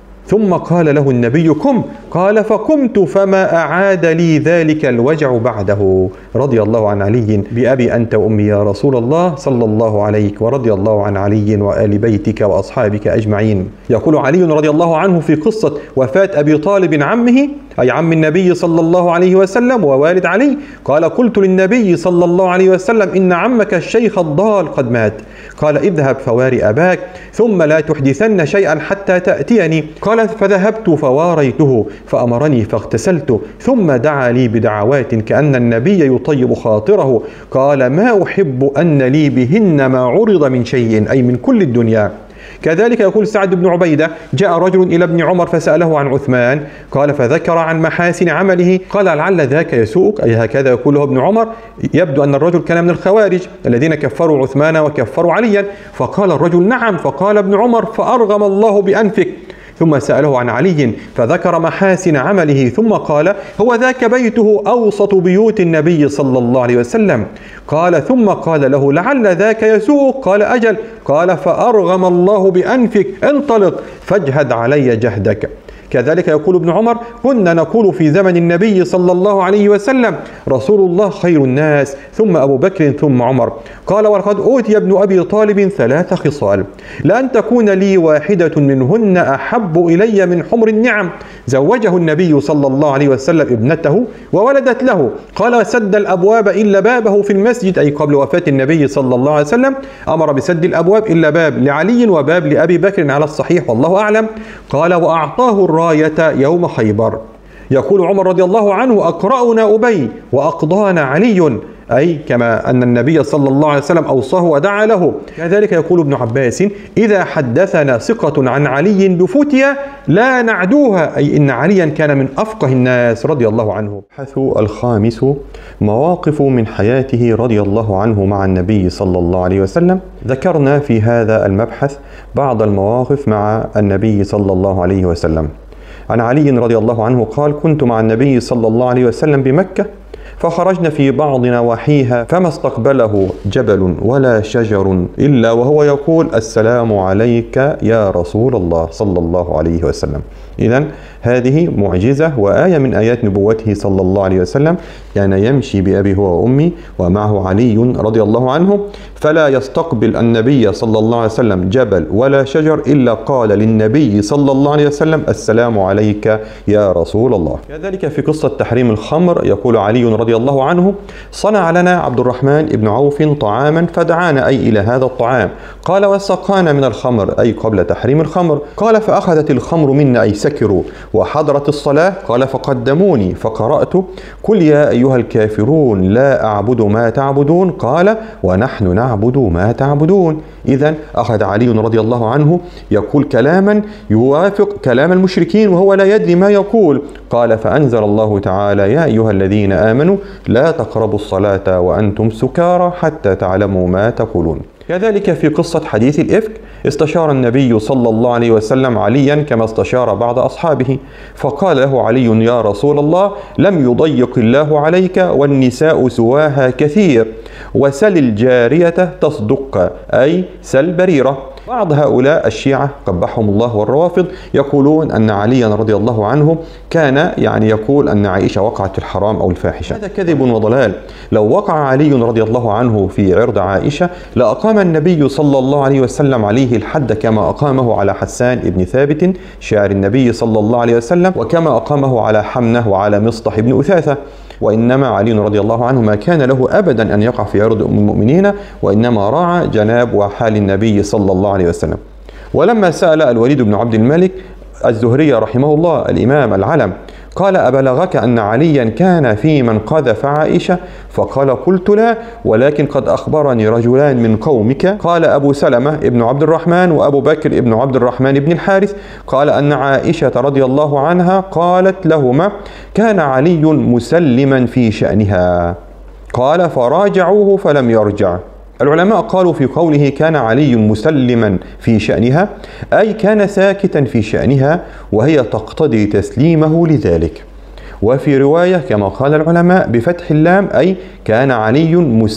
A: ثم قال له النبي: قم. قال: فقمت فما أعاد لي ذلك الوجع بعده، رضي الله عن علي. بأبي أنت وأمي يا رسول الله، صلى الله عليك ورضي الله عن علي وآل بيتك وأصحابك أجمعين. يقول علي رضي الله عنه في قصة وفاة أبي طالب عمه، أي عم النبي صلى الله عليه وسلم ووالد علي، قال: قلت للنبي صلى الله عليه وسلم: إن عمك الشيخ الضال قد مات. قال: اذهب فواري أباك، ثم لا تحدثن شيئا حتى تأتيني. قال: فذهبت فواريته، فأمرني فاغتسلت، ثم دعا لي بدعوات كأن النبي يطيب خاطره. قال: ما أحب أن لي بهن ما عرض من شيء، أي من كل الدنيا. كذلك يقول سعد بن عبيدة: جاء رجل إلى ابن عمر فسأله عن عثمان، قال: فذكر عن محاسن عمله. قال: لعل ذاك يسوءك، أي هكذا يقوله ابن عمر. يبدو أن الرجل كان من الخوارج الذين كفروا عثمان وكفروا عليا. فقال الرجل: نعم. فقال ابن عمر: فأرغم الله بأنفك. ثم سأله عن علي فذكر محاسن عمله، ثم قال: هو ذاك بيته أوسط بيوت النبي صلى الله عليه وسلم. قال: ثم قال له: لعل ذاك يسوء. قال: أجل. قال: فأرغم الله بأنفك، انطلق فاجهد علي جهدك. كذلك يقول ابن عمر: كنا نقول في زمن النبي صلى الله عليه وسلم: رسول الله خير الناس، ثم أبو بكر، ثم عمر. قال: ولقد أوتي ابن أبي طالب ثلاث خصال، لأن تكون لي واحدة منهن أحب إلي من حمر النعم. زوجه النبي صلى الله عليه وسلم ابنته وولدت له. قال: سد الأبواب إلا بابه في المسجد، أي قبل وفاة النبي صلى الله عليه وسلم أمر بسد الأبواب إلا باب لعلي وباب لأبي بكر على الصحيح والله أعلم. قال: وأعطاه الراية يوم خيبر. يقول عمر رضي الله عنه: أقرأنا أبي وأقضانا علي، أي كما أن النبي صلى الله عليه وسلم أوصاه ودعا له. كذلك يقول ابن عباس: إذا حدثنا ثقة عن علي بفتيا لا نعدوها، أي إن عليا كان من أفقه الناس رضي الله عنه. البحث الخامس: مواقف من حياته رضي الله عنه مع النبي صلى الله عليه وسلم. ذكرنا في هذا المبحث بعض المواقف مع النبي صلى الله عليه وسلم. عن علي رضي الله عنه قال: كنت مع النبي صلى الله عليه وسلم بمكة فخرجنا في بعض نواحيها فما استقبله جبل ولا شجر إلا وهو يقول: السلام عليك يا رسول الله صلى الله عليه وسلم. إذن هذه معجزة وآية من آيات نبوته صلى الله عليه وسلم. كان يمشي بأبي هو وأمي ومعه علي رضي الله عنه، فلا يستقبل النبي صلى الله عليه وسلم جبل ولا شجر إلا قال للنبي صلى الله عليه وسلم: السلام عليك يا رسول الله. كذلك في قصة تحريم الخمر يقول علي رضي الله عنه: صنع لنا عبد الرحمن بن عوف طعاما فدعانا أي إلى هذا الطعام، قال: وسقانا من الخمر أي قبل تحريم الخمر، قال: فأخذت الخمر منا أي سكروا وحضرت الصلاة، قال: فقدموني فقرأت: قل يا أيها الكافرون لا أعبد ما تعبدون، قال: ونحن نعبد ما تعبدون. إذن أخذ علي رضي الله عنه يقول كلاما يوافق كلام المشركين وهو لا يدري ما يقول. قال: فأنزل الله تعالى: يا أيها الذين آمنوا لا تقربوا الصلاة وأنتم سكارى حتى تعلموا ما تقولون. كذلك في قصة حديث الإفك استشار النبي صلى الله عليه وسلم عليا كما استشار بعض أصحابه، فقال له علي: يا رسول الله، لم يضيق الله عليك والنساء سواها كثير، وسل الجارية تصدق أي سل بريرة. بعض هؤلاء الشيعة قبحهم الله والروافض يقولون أن عليا رضي الله عنه كان يعني يقول أن عائشة وقعت في الحرام أو الفاحشة. هذا كذب وضلال. لو وقع علي رضي الله عنه في عرض عائشة لأقام النبي صلى الله عليه وسلم عليه الحد كما أقامه على حسان بن ثابت شاعر النبي صلى الله عليه وسلم، وكما أقامه على حمنة وعلى مصطح بن أثاثة. وإنما علي رضي الله عنه ما كان له أبدا أن يقع في عرض أم المؤمنين، وإنما راعى جناب وحال النبي صلى الله عليه وسلم. ولما سأل الوليد بن عبد الملك الزهري رحمه الله الإمام العلم قال: أبلغك أن عليا كان في من قذف عائشة؟ فقال: قلت لا، ولكن قد أخبرني رجلان من قومك، قال أبو سلمة ابن عبد الرحمن وأبو بكر ابن عبد الرحمن بن الحارث، قال أن عائشة رضي الله عنها قالت لهما: كان علي مسلما في شأنها، قال: فراجعوه فلم يرجع. العلماء قالوا في قوله كان علي مسلما في شأنها أي كان ساكتا في شأنها وهي تقتضي تسليمه لذلك. وفي رواية كما قال العلماء بفتح اللام أي كان علي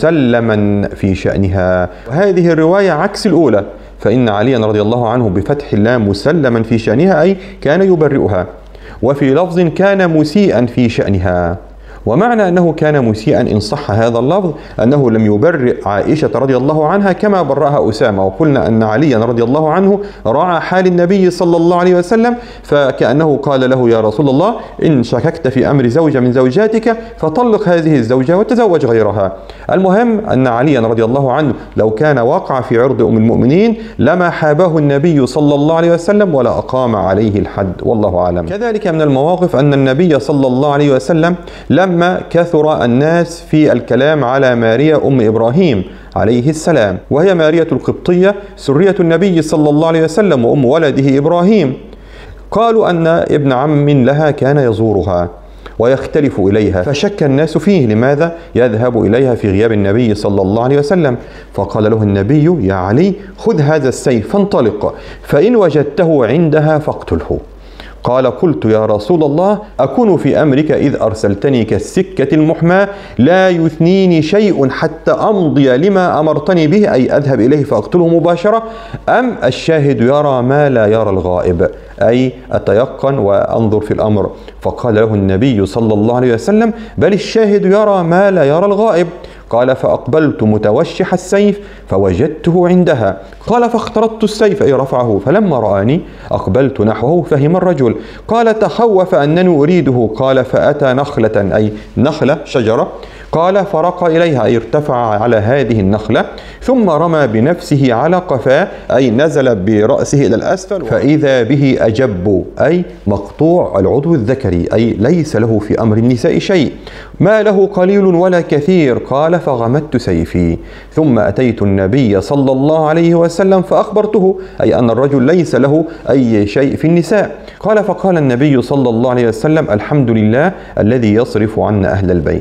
A: مسلما في شأنها، وهذه الرواية عكس الأولى، فإن عليا رضي الله عنه بفتح اللام مسلما في شأنها أي كان يبرئها، وفي لفظ كان مسيئا في شأنها. ومعنى أنه كان مسيئا إن صح هذا اللفظ أنه لم يبرئ عائشة رضي الله عنها كما برأها أسامة، وقلنا أن عليا رضي الله عنه راعى حال النبي صلى الله عليه وسلم، فكأنه قال له: يا رسول الله، إن شككت في أمر زوجة من زوجاتك فطلق هذه الزوجة وتزوج غيرها. المهم أن عليا رضي الله عنه لو كان وقع في عرض أم المؤمنين لما حابه النبي صلى الله عليه وسلم ولا أقام عليه الحد، والله أعلم. كذلك من المواقف أن النبي صلى الله عليه وسلم لم لما كثر الناس في الكلام على ماريا أم إبراهيم عليه السلام، وهي ماريا القبطية سرية النبي صلى الله عليه وسلم وأم ولده إبراهيم، قالوا أن ابن عم لها كان يزورها ويختلف إليها، فشك الناس فيه لماذا يذهب إليها في غياب النبي صلى الله عليه وسلم. فقال له النبي: يا علي، خذ هذا السيف فانطلق، فإن وجدته عندها فاقتله. قال: قلت يا رسول الله، أكون في أمرك إذ أرسلتني كالسكة المحماة لا يثنيني شيء حتى أمضي لما أمرتني به أي أذهب إليه فأقتله مباشرة، أم الشاهد يرى ما لا يرى الغائب أي أتيقن وأنظر في الأمر؟ فقال له النبي صلى الله عليه وسلم: بل الشاهد يرى ما لا يرى الغائب. قال: فأقبلت متوشح السيف فوجدته عندها. قال: فاخترطت السيف أي رفعه، فلما رآني أقبلت نحوه فهم الرجل. قال: تخوف أنني أريده. قال: فأتى نخلة أي نخلة شجرة، قال: فرق إليها أي ارتفع على هذه النخلة، ثم رمى بنفسه على قفاه أي نزل برأسه إلى الأسفل، فإذا به أجب أي مقطوع العضو الذكري أي ليس له في أمر النساء شيء، ما له قليل ولا كثير. قال: فغمدت سيفي ثم أتيت النبي صلى الله عليه وسلم فأخبرته أي أن الرجل ليس له أي شيء في النساء. قال: فقال النبي صلى الله عليه وسلم: الحمد لله الذي يصرف عنا أهل البيت.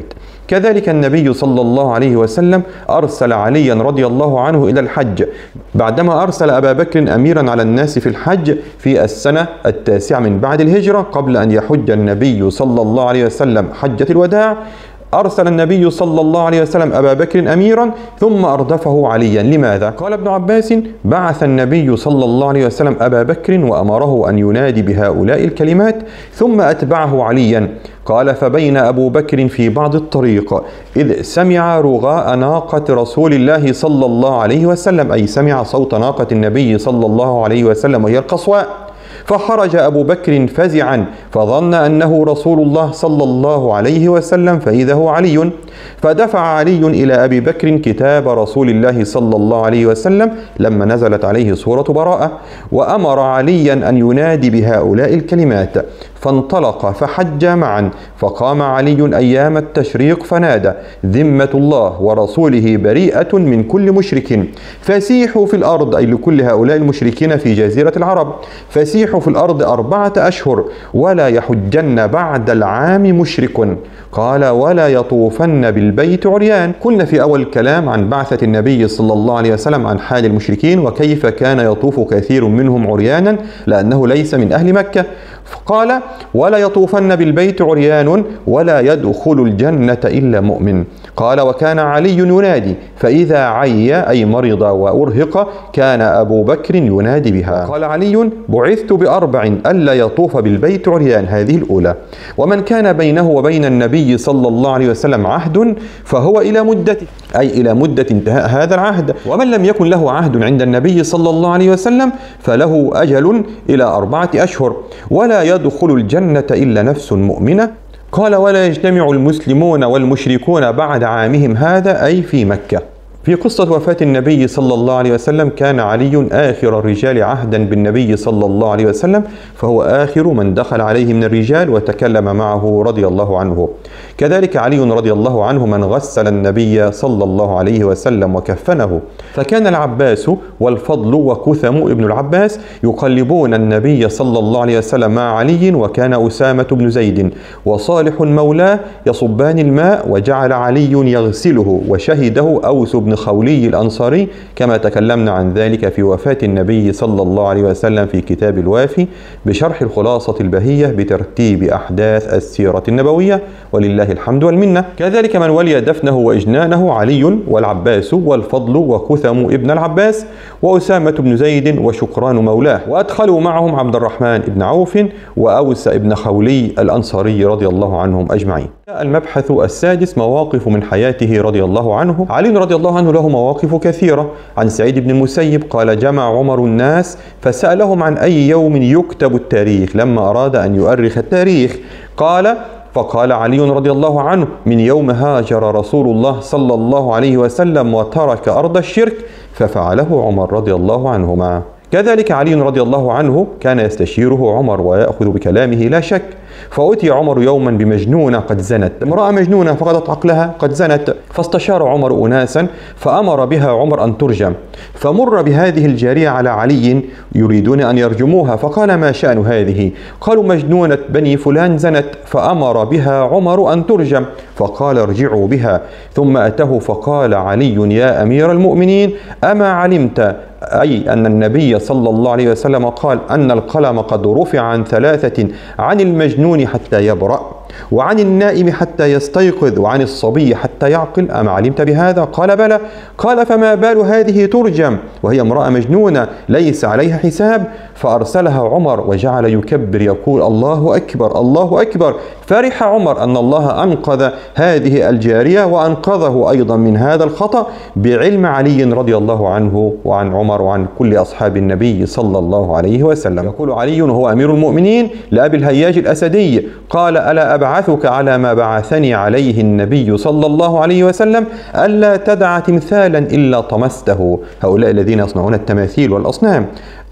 A: كذلك النبي صلى الله عليه وسلم أرسل عليا رضي الله عنه إلى الحج بعدما أرسل أبا بكر أميرا على الناس في الحج في السنة التاسعة من بعد الهجرة قبل أن يحج النبي صلى الله عليه وسلم حجة الوداع. أرسل النبي صلى الله عليه وسلم أبا بكر أميرا ثم أردفه عليا. لماذا؟ قال ابن عباس: بعث النبي صلى الله عليه وسلم أبا بكر وأمره أن ينادي بهؤلاء الكلمات ثم أتبعه عليا. قال: فبين أبو بكر في بعض الطريق إذ سمع رغاء ناقة رسول الله صلى الله عليه وسلم، أي سمع صوت ناقة النبي صلى الله عليه وسلم وهي القصواء، فخرج أبو بكر فزعا فظن أنه رسول الله صلى الله عليه وسلم فإذا هو علي، فدفع علي إلى أبي بكر كتاب رسول الله صلى الله عليه وسلم لما نزلت عليه سورة براءة، وأمر عليا أن ينادي بهؤلاء الكلمات، فانطلق فحج معا. فقام علي أيام التشريق فنادى: ذمة الله ورسوله بريئة من كل مشرك، فسيحوا في الأرض، أي لكل هؤلاء المشركين في جزيرة العرب، فسيحوا في الأرض أربعة أشهر ولا يحجن بعد العام مشرك. قال: ولا يطوفن بالبيت عريان. قلنا في أول الكلام عن بعثة النبي صلى الله عليه وسلم عن حال المشركين وكيف كان يطوف كثير منهم عريانا لأنه ليس من أهل مكة. قال: ولا يطوفن بالبيت عريان ولا يدخل الجنة إلا مؤمن. قال: وكان علي ينادي، فإذا عي أي مرض وأرهق كان أبو بكر ينادي بها. قال علي: بعثت بأربع ألا يطوف بالبيت عريان، هذه الأولى. ومن كان بينه وبين النبي صلى الله عليه وسلم عهد فهو إلى مدته، أي إلى مدة انتهاء هذا العهد. ومن لم يكن له عهد عند النبي صلى الله عليه وسلم فله أجل إلى أربعة أشهر. ولا يدخل الجنة إلا نفس مؤمنة. قال: ولا يجتمع المسلمون والمشركون بعد عامهم هذا، أي في مكة. في قصة وفاة النبي صلى الله عليه وسلم كان علي آخر الرجال عهدا بالنبي صلى الله عليه وسلم، فهو آخر من دخل عليه من الرجال وتكلم معه رضي الله عنه. كذلك علي رضي الله عنه من غسل النبي صلى الله عليه وسلم وكفنه. فكان العباس والفضل وكثم ابن العباس يقلبون النبي صلى الله عليه وسلم مع علي، وكان أسامة بن زيد وصالح مولاه يصبان الماء، وجعل علي يغسله، وشهده أوس بن خولي الأنصاري كما تكلمنا عن ذلك في وفاة النبي صلى الله عليه وسلم في كتاب الوافي بشرح الخلاصة البهية بترتيب أحداث السيرة النبوية، ولله الحمد والمنة. كذلك من ولي دفنه وإجنانه علي والعباس والفضل وكثم ابن العباس وأسامة بن زيد وشكران مولاه، وأدخلوا معهم عبد الرحمن بن عوف وأوس بن خولي الأنصاري رضي الله عنهم أجمعين. المبحث السادس: مواقف من حياته رضي الله عنه. علي رضي الله عنه له مواقف كثيرة. عن سعيد بن المسيب قال: جمع عمر الناس فسألهم عن أي يوم يكتب التاريخ لما أراد أن يؤرخ التاريخ. قال فقال علي رضي الله عنه: من يوم هاجر رسول الله صلى الله عليه وسلم وترك أرض الشرك، ففعله عمر رضي الله عنهما. كذلك علي رضي الله عنه كان يستشيره عمر ويأخذ بكلامه لا شك. فأتي عمر يوما بمجنونة قد زنت، امرأة مجنونة فقدت عقلها قد زنت، فاستشار عمر أناسا فأمر بها عمر أن ترجم. فمر بهذه الجارية على علي يريدون أن يرجموها، فقال: ما شأن هذه؟ قالوا: مجنونة بني فلان زنت. فأمر بها عمر أن ترجم، فقال: ارجعوا بها. ثم أتاه فقال علي: يا أمير المؤمنين، أما علمت، أي أن النبي صلى الله عليه وسلم قال أن القلم قد رفع عن ثلاثة: عن المجنون حتى يبرأ، وعن النائم حتى يستيقظ، وعن الصبي حتى يعقل، أما علمت بهذا؟ قال: بلى. قال: فما بال هذه ترجم وهي امرأة مجنونة ليس عليها حساب؟ فأرسلها عمر وجعل يكبر يقول: الله أكبر الله أكبر. فرح عمر أن الله أنقذ هذه الجارية وأنقذه أيضا من هذا الخطأ بعلم علي رضي الله عنه وعن عمر وعن كل أصحاب النبي صلى الله عليه وسلم. يقول علي وهو أمير المؤمنين لأبي الهياج الأسدي: قال: ألا أبعثك على ما بعثني عليه النبي صلى الله عليه وسلم، ألا تدع تمثالا إلا طمسته. هؤلاء الذين يصنعون التماثيل والأصنام،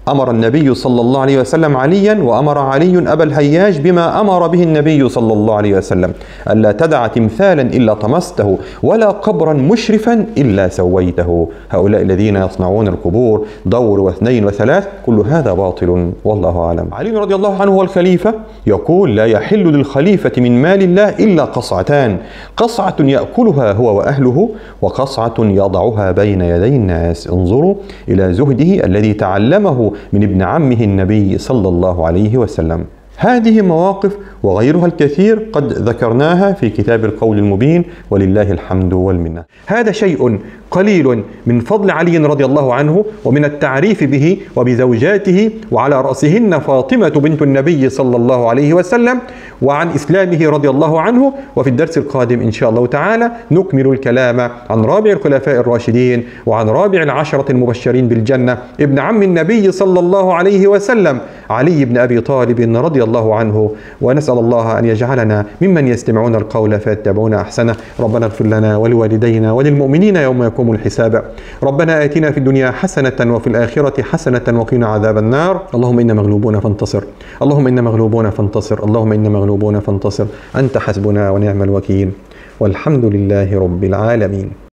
A: أمر النبي صلى الله عليه وسلم عليا وأمر علي أبا الهياج بما أمر به النبي صلى الله عليه وسلم: ألا تدع تمثالا إلا طمسته ولا قبرا مشرفا إلا سويته. هؤلاء الذين يصنعون القبور دور واثنين وثلاث، كل هذا باطل والله أعلم. علي رضي الله عنه هو الخليفة، يقول: لا يحل للخليفة من مال الله إلا قصعتان: قصعة يأكلها هو وأهله، وقصعة يضعها بين يدي الناس. انظروا إلى زهده الذي تعلمه من ابن عمه النبي صلى الله عليه وسلم. هذه مواقف وغيرها الكثير قد ذكرناها في كتاب القول المبين، ولله الحمد والمنة. هذا شيء قليل من فضل علي رضي الله عنه ومن التعريف به وبزوجاته، وعلى رأسهن فاطمة بنت النبي صلى الله عليه وسلم، وعن إسلامه رضي الله عنه. وفي الدرس القادم إن شاء الله تعالى نكمل الكلام عن رابع الخلفاء الراشدين وعن رابع العشرة المبشرين بالجنة، ابن عم النبي صلى الله عليه وسلم، علي بن أبي طالب رضي الله عنه. ونسأل الله أن يجعلنا ممن يستمعون القول فيتبعون أحسنه. ربنا اغفر لنا ولوالدينا وللمؤمنين يوم يقوم الحساب. ربنا آتنا في الدنيا حسنة وفي الآخرة حسنة وقنا عذاب النار. اللهم إنا مغلوبون فانتصر، اللهم إنا مغلوبون فانتصر، اللهم إنا مغلوبون فانتصر. أنت حسبنا ونعم الوكيل، والحمد لله رب العالمين.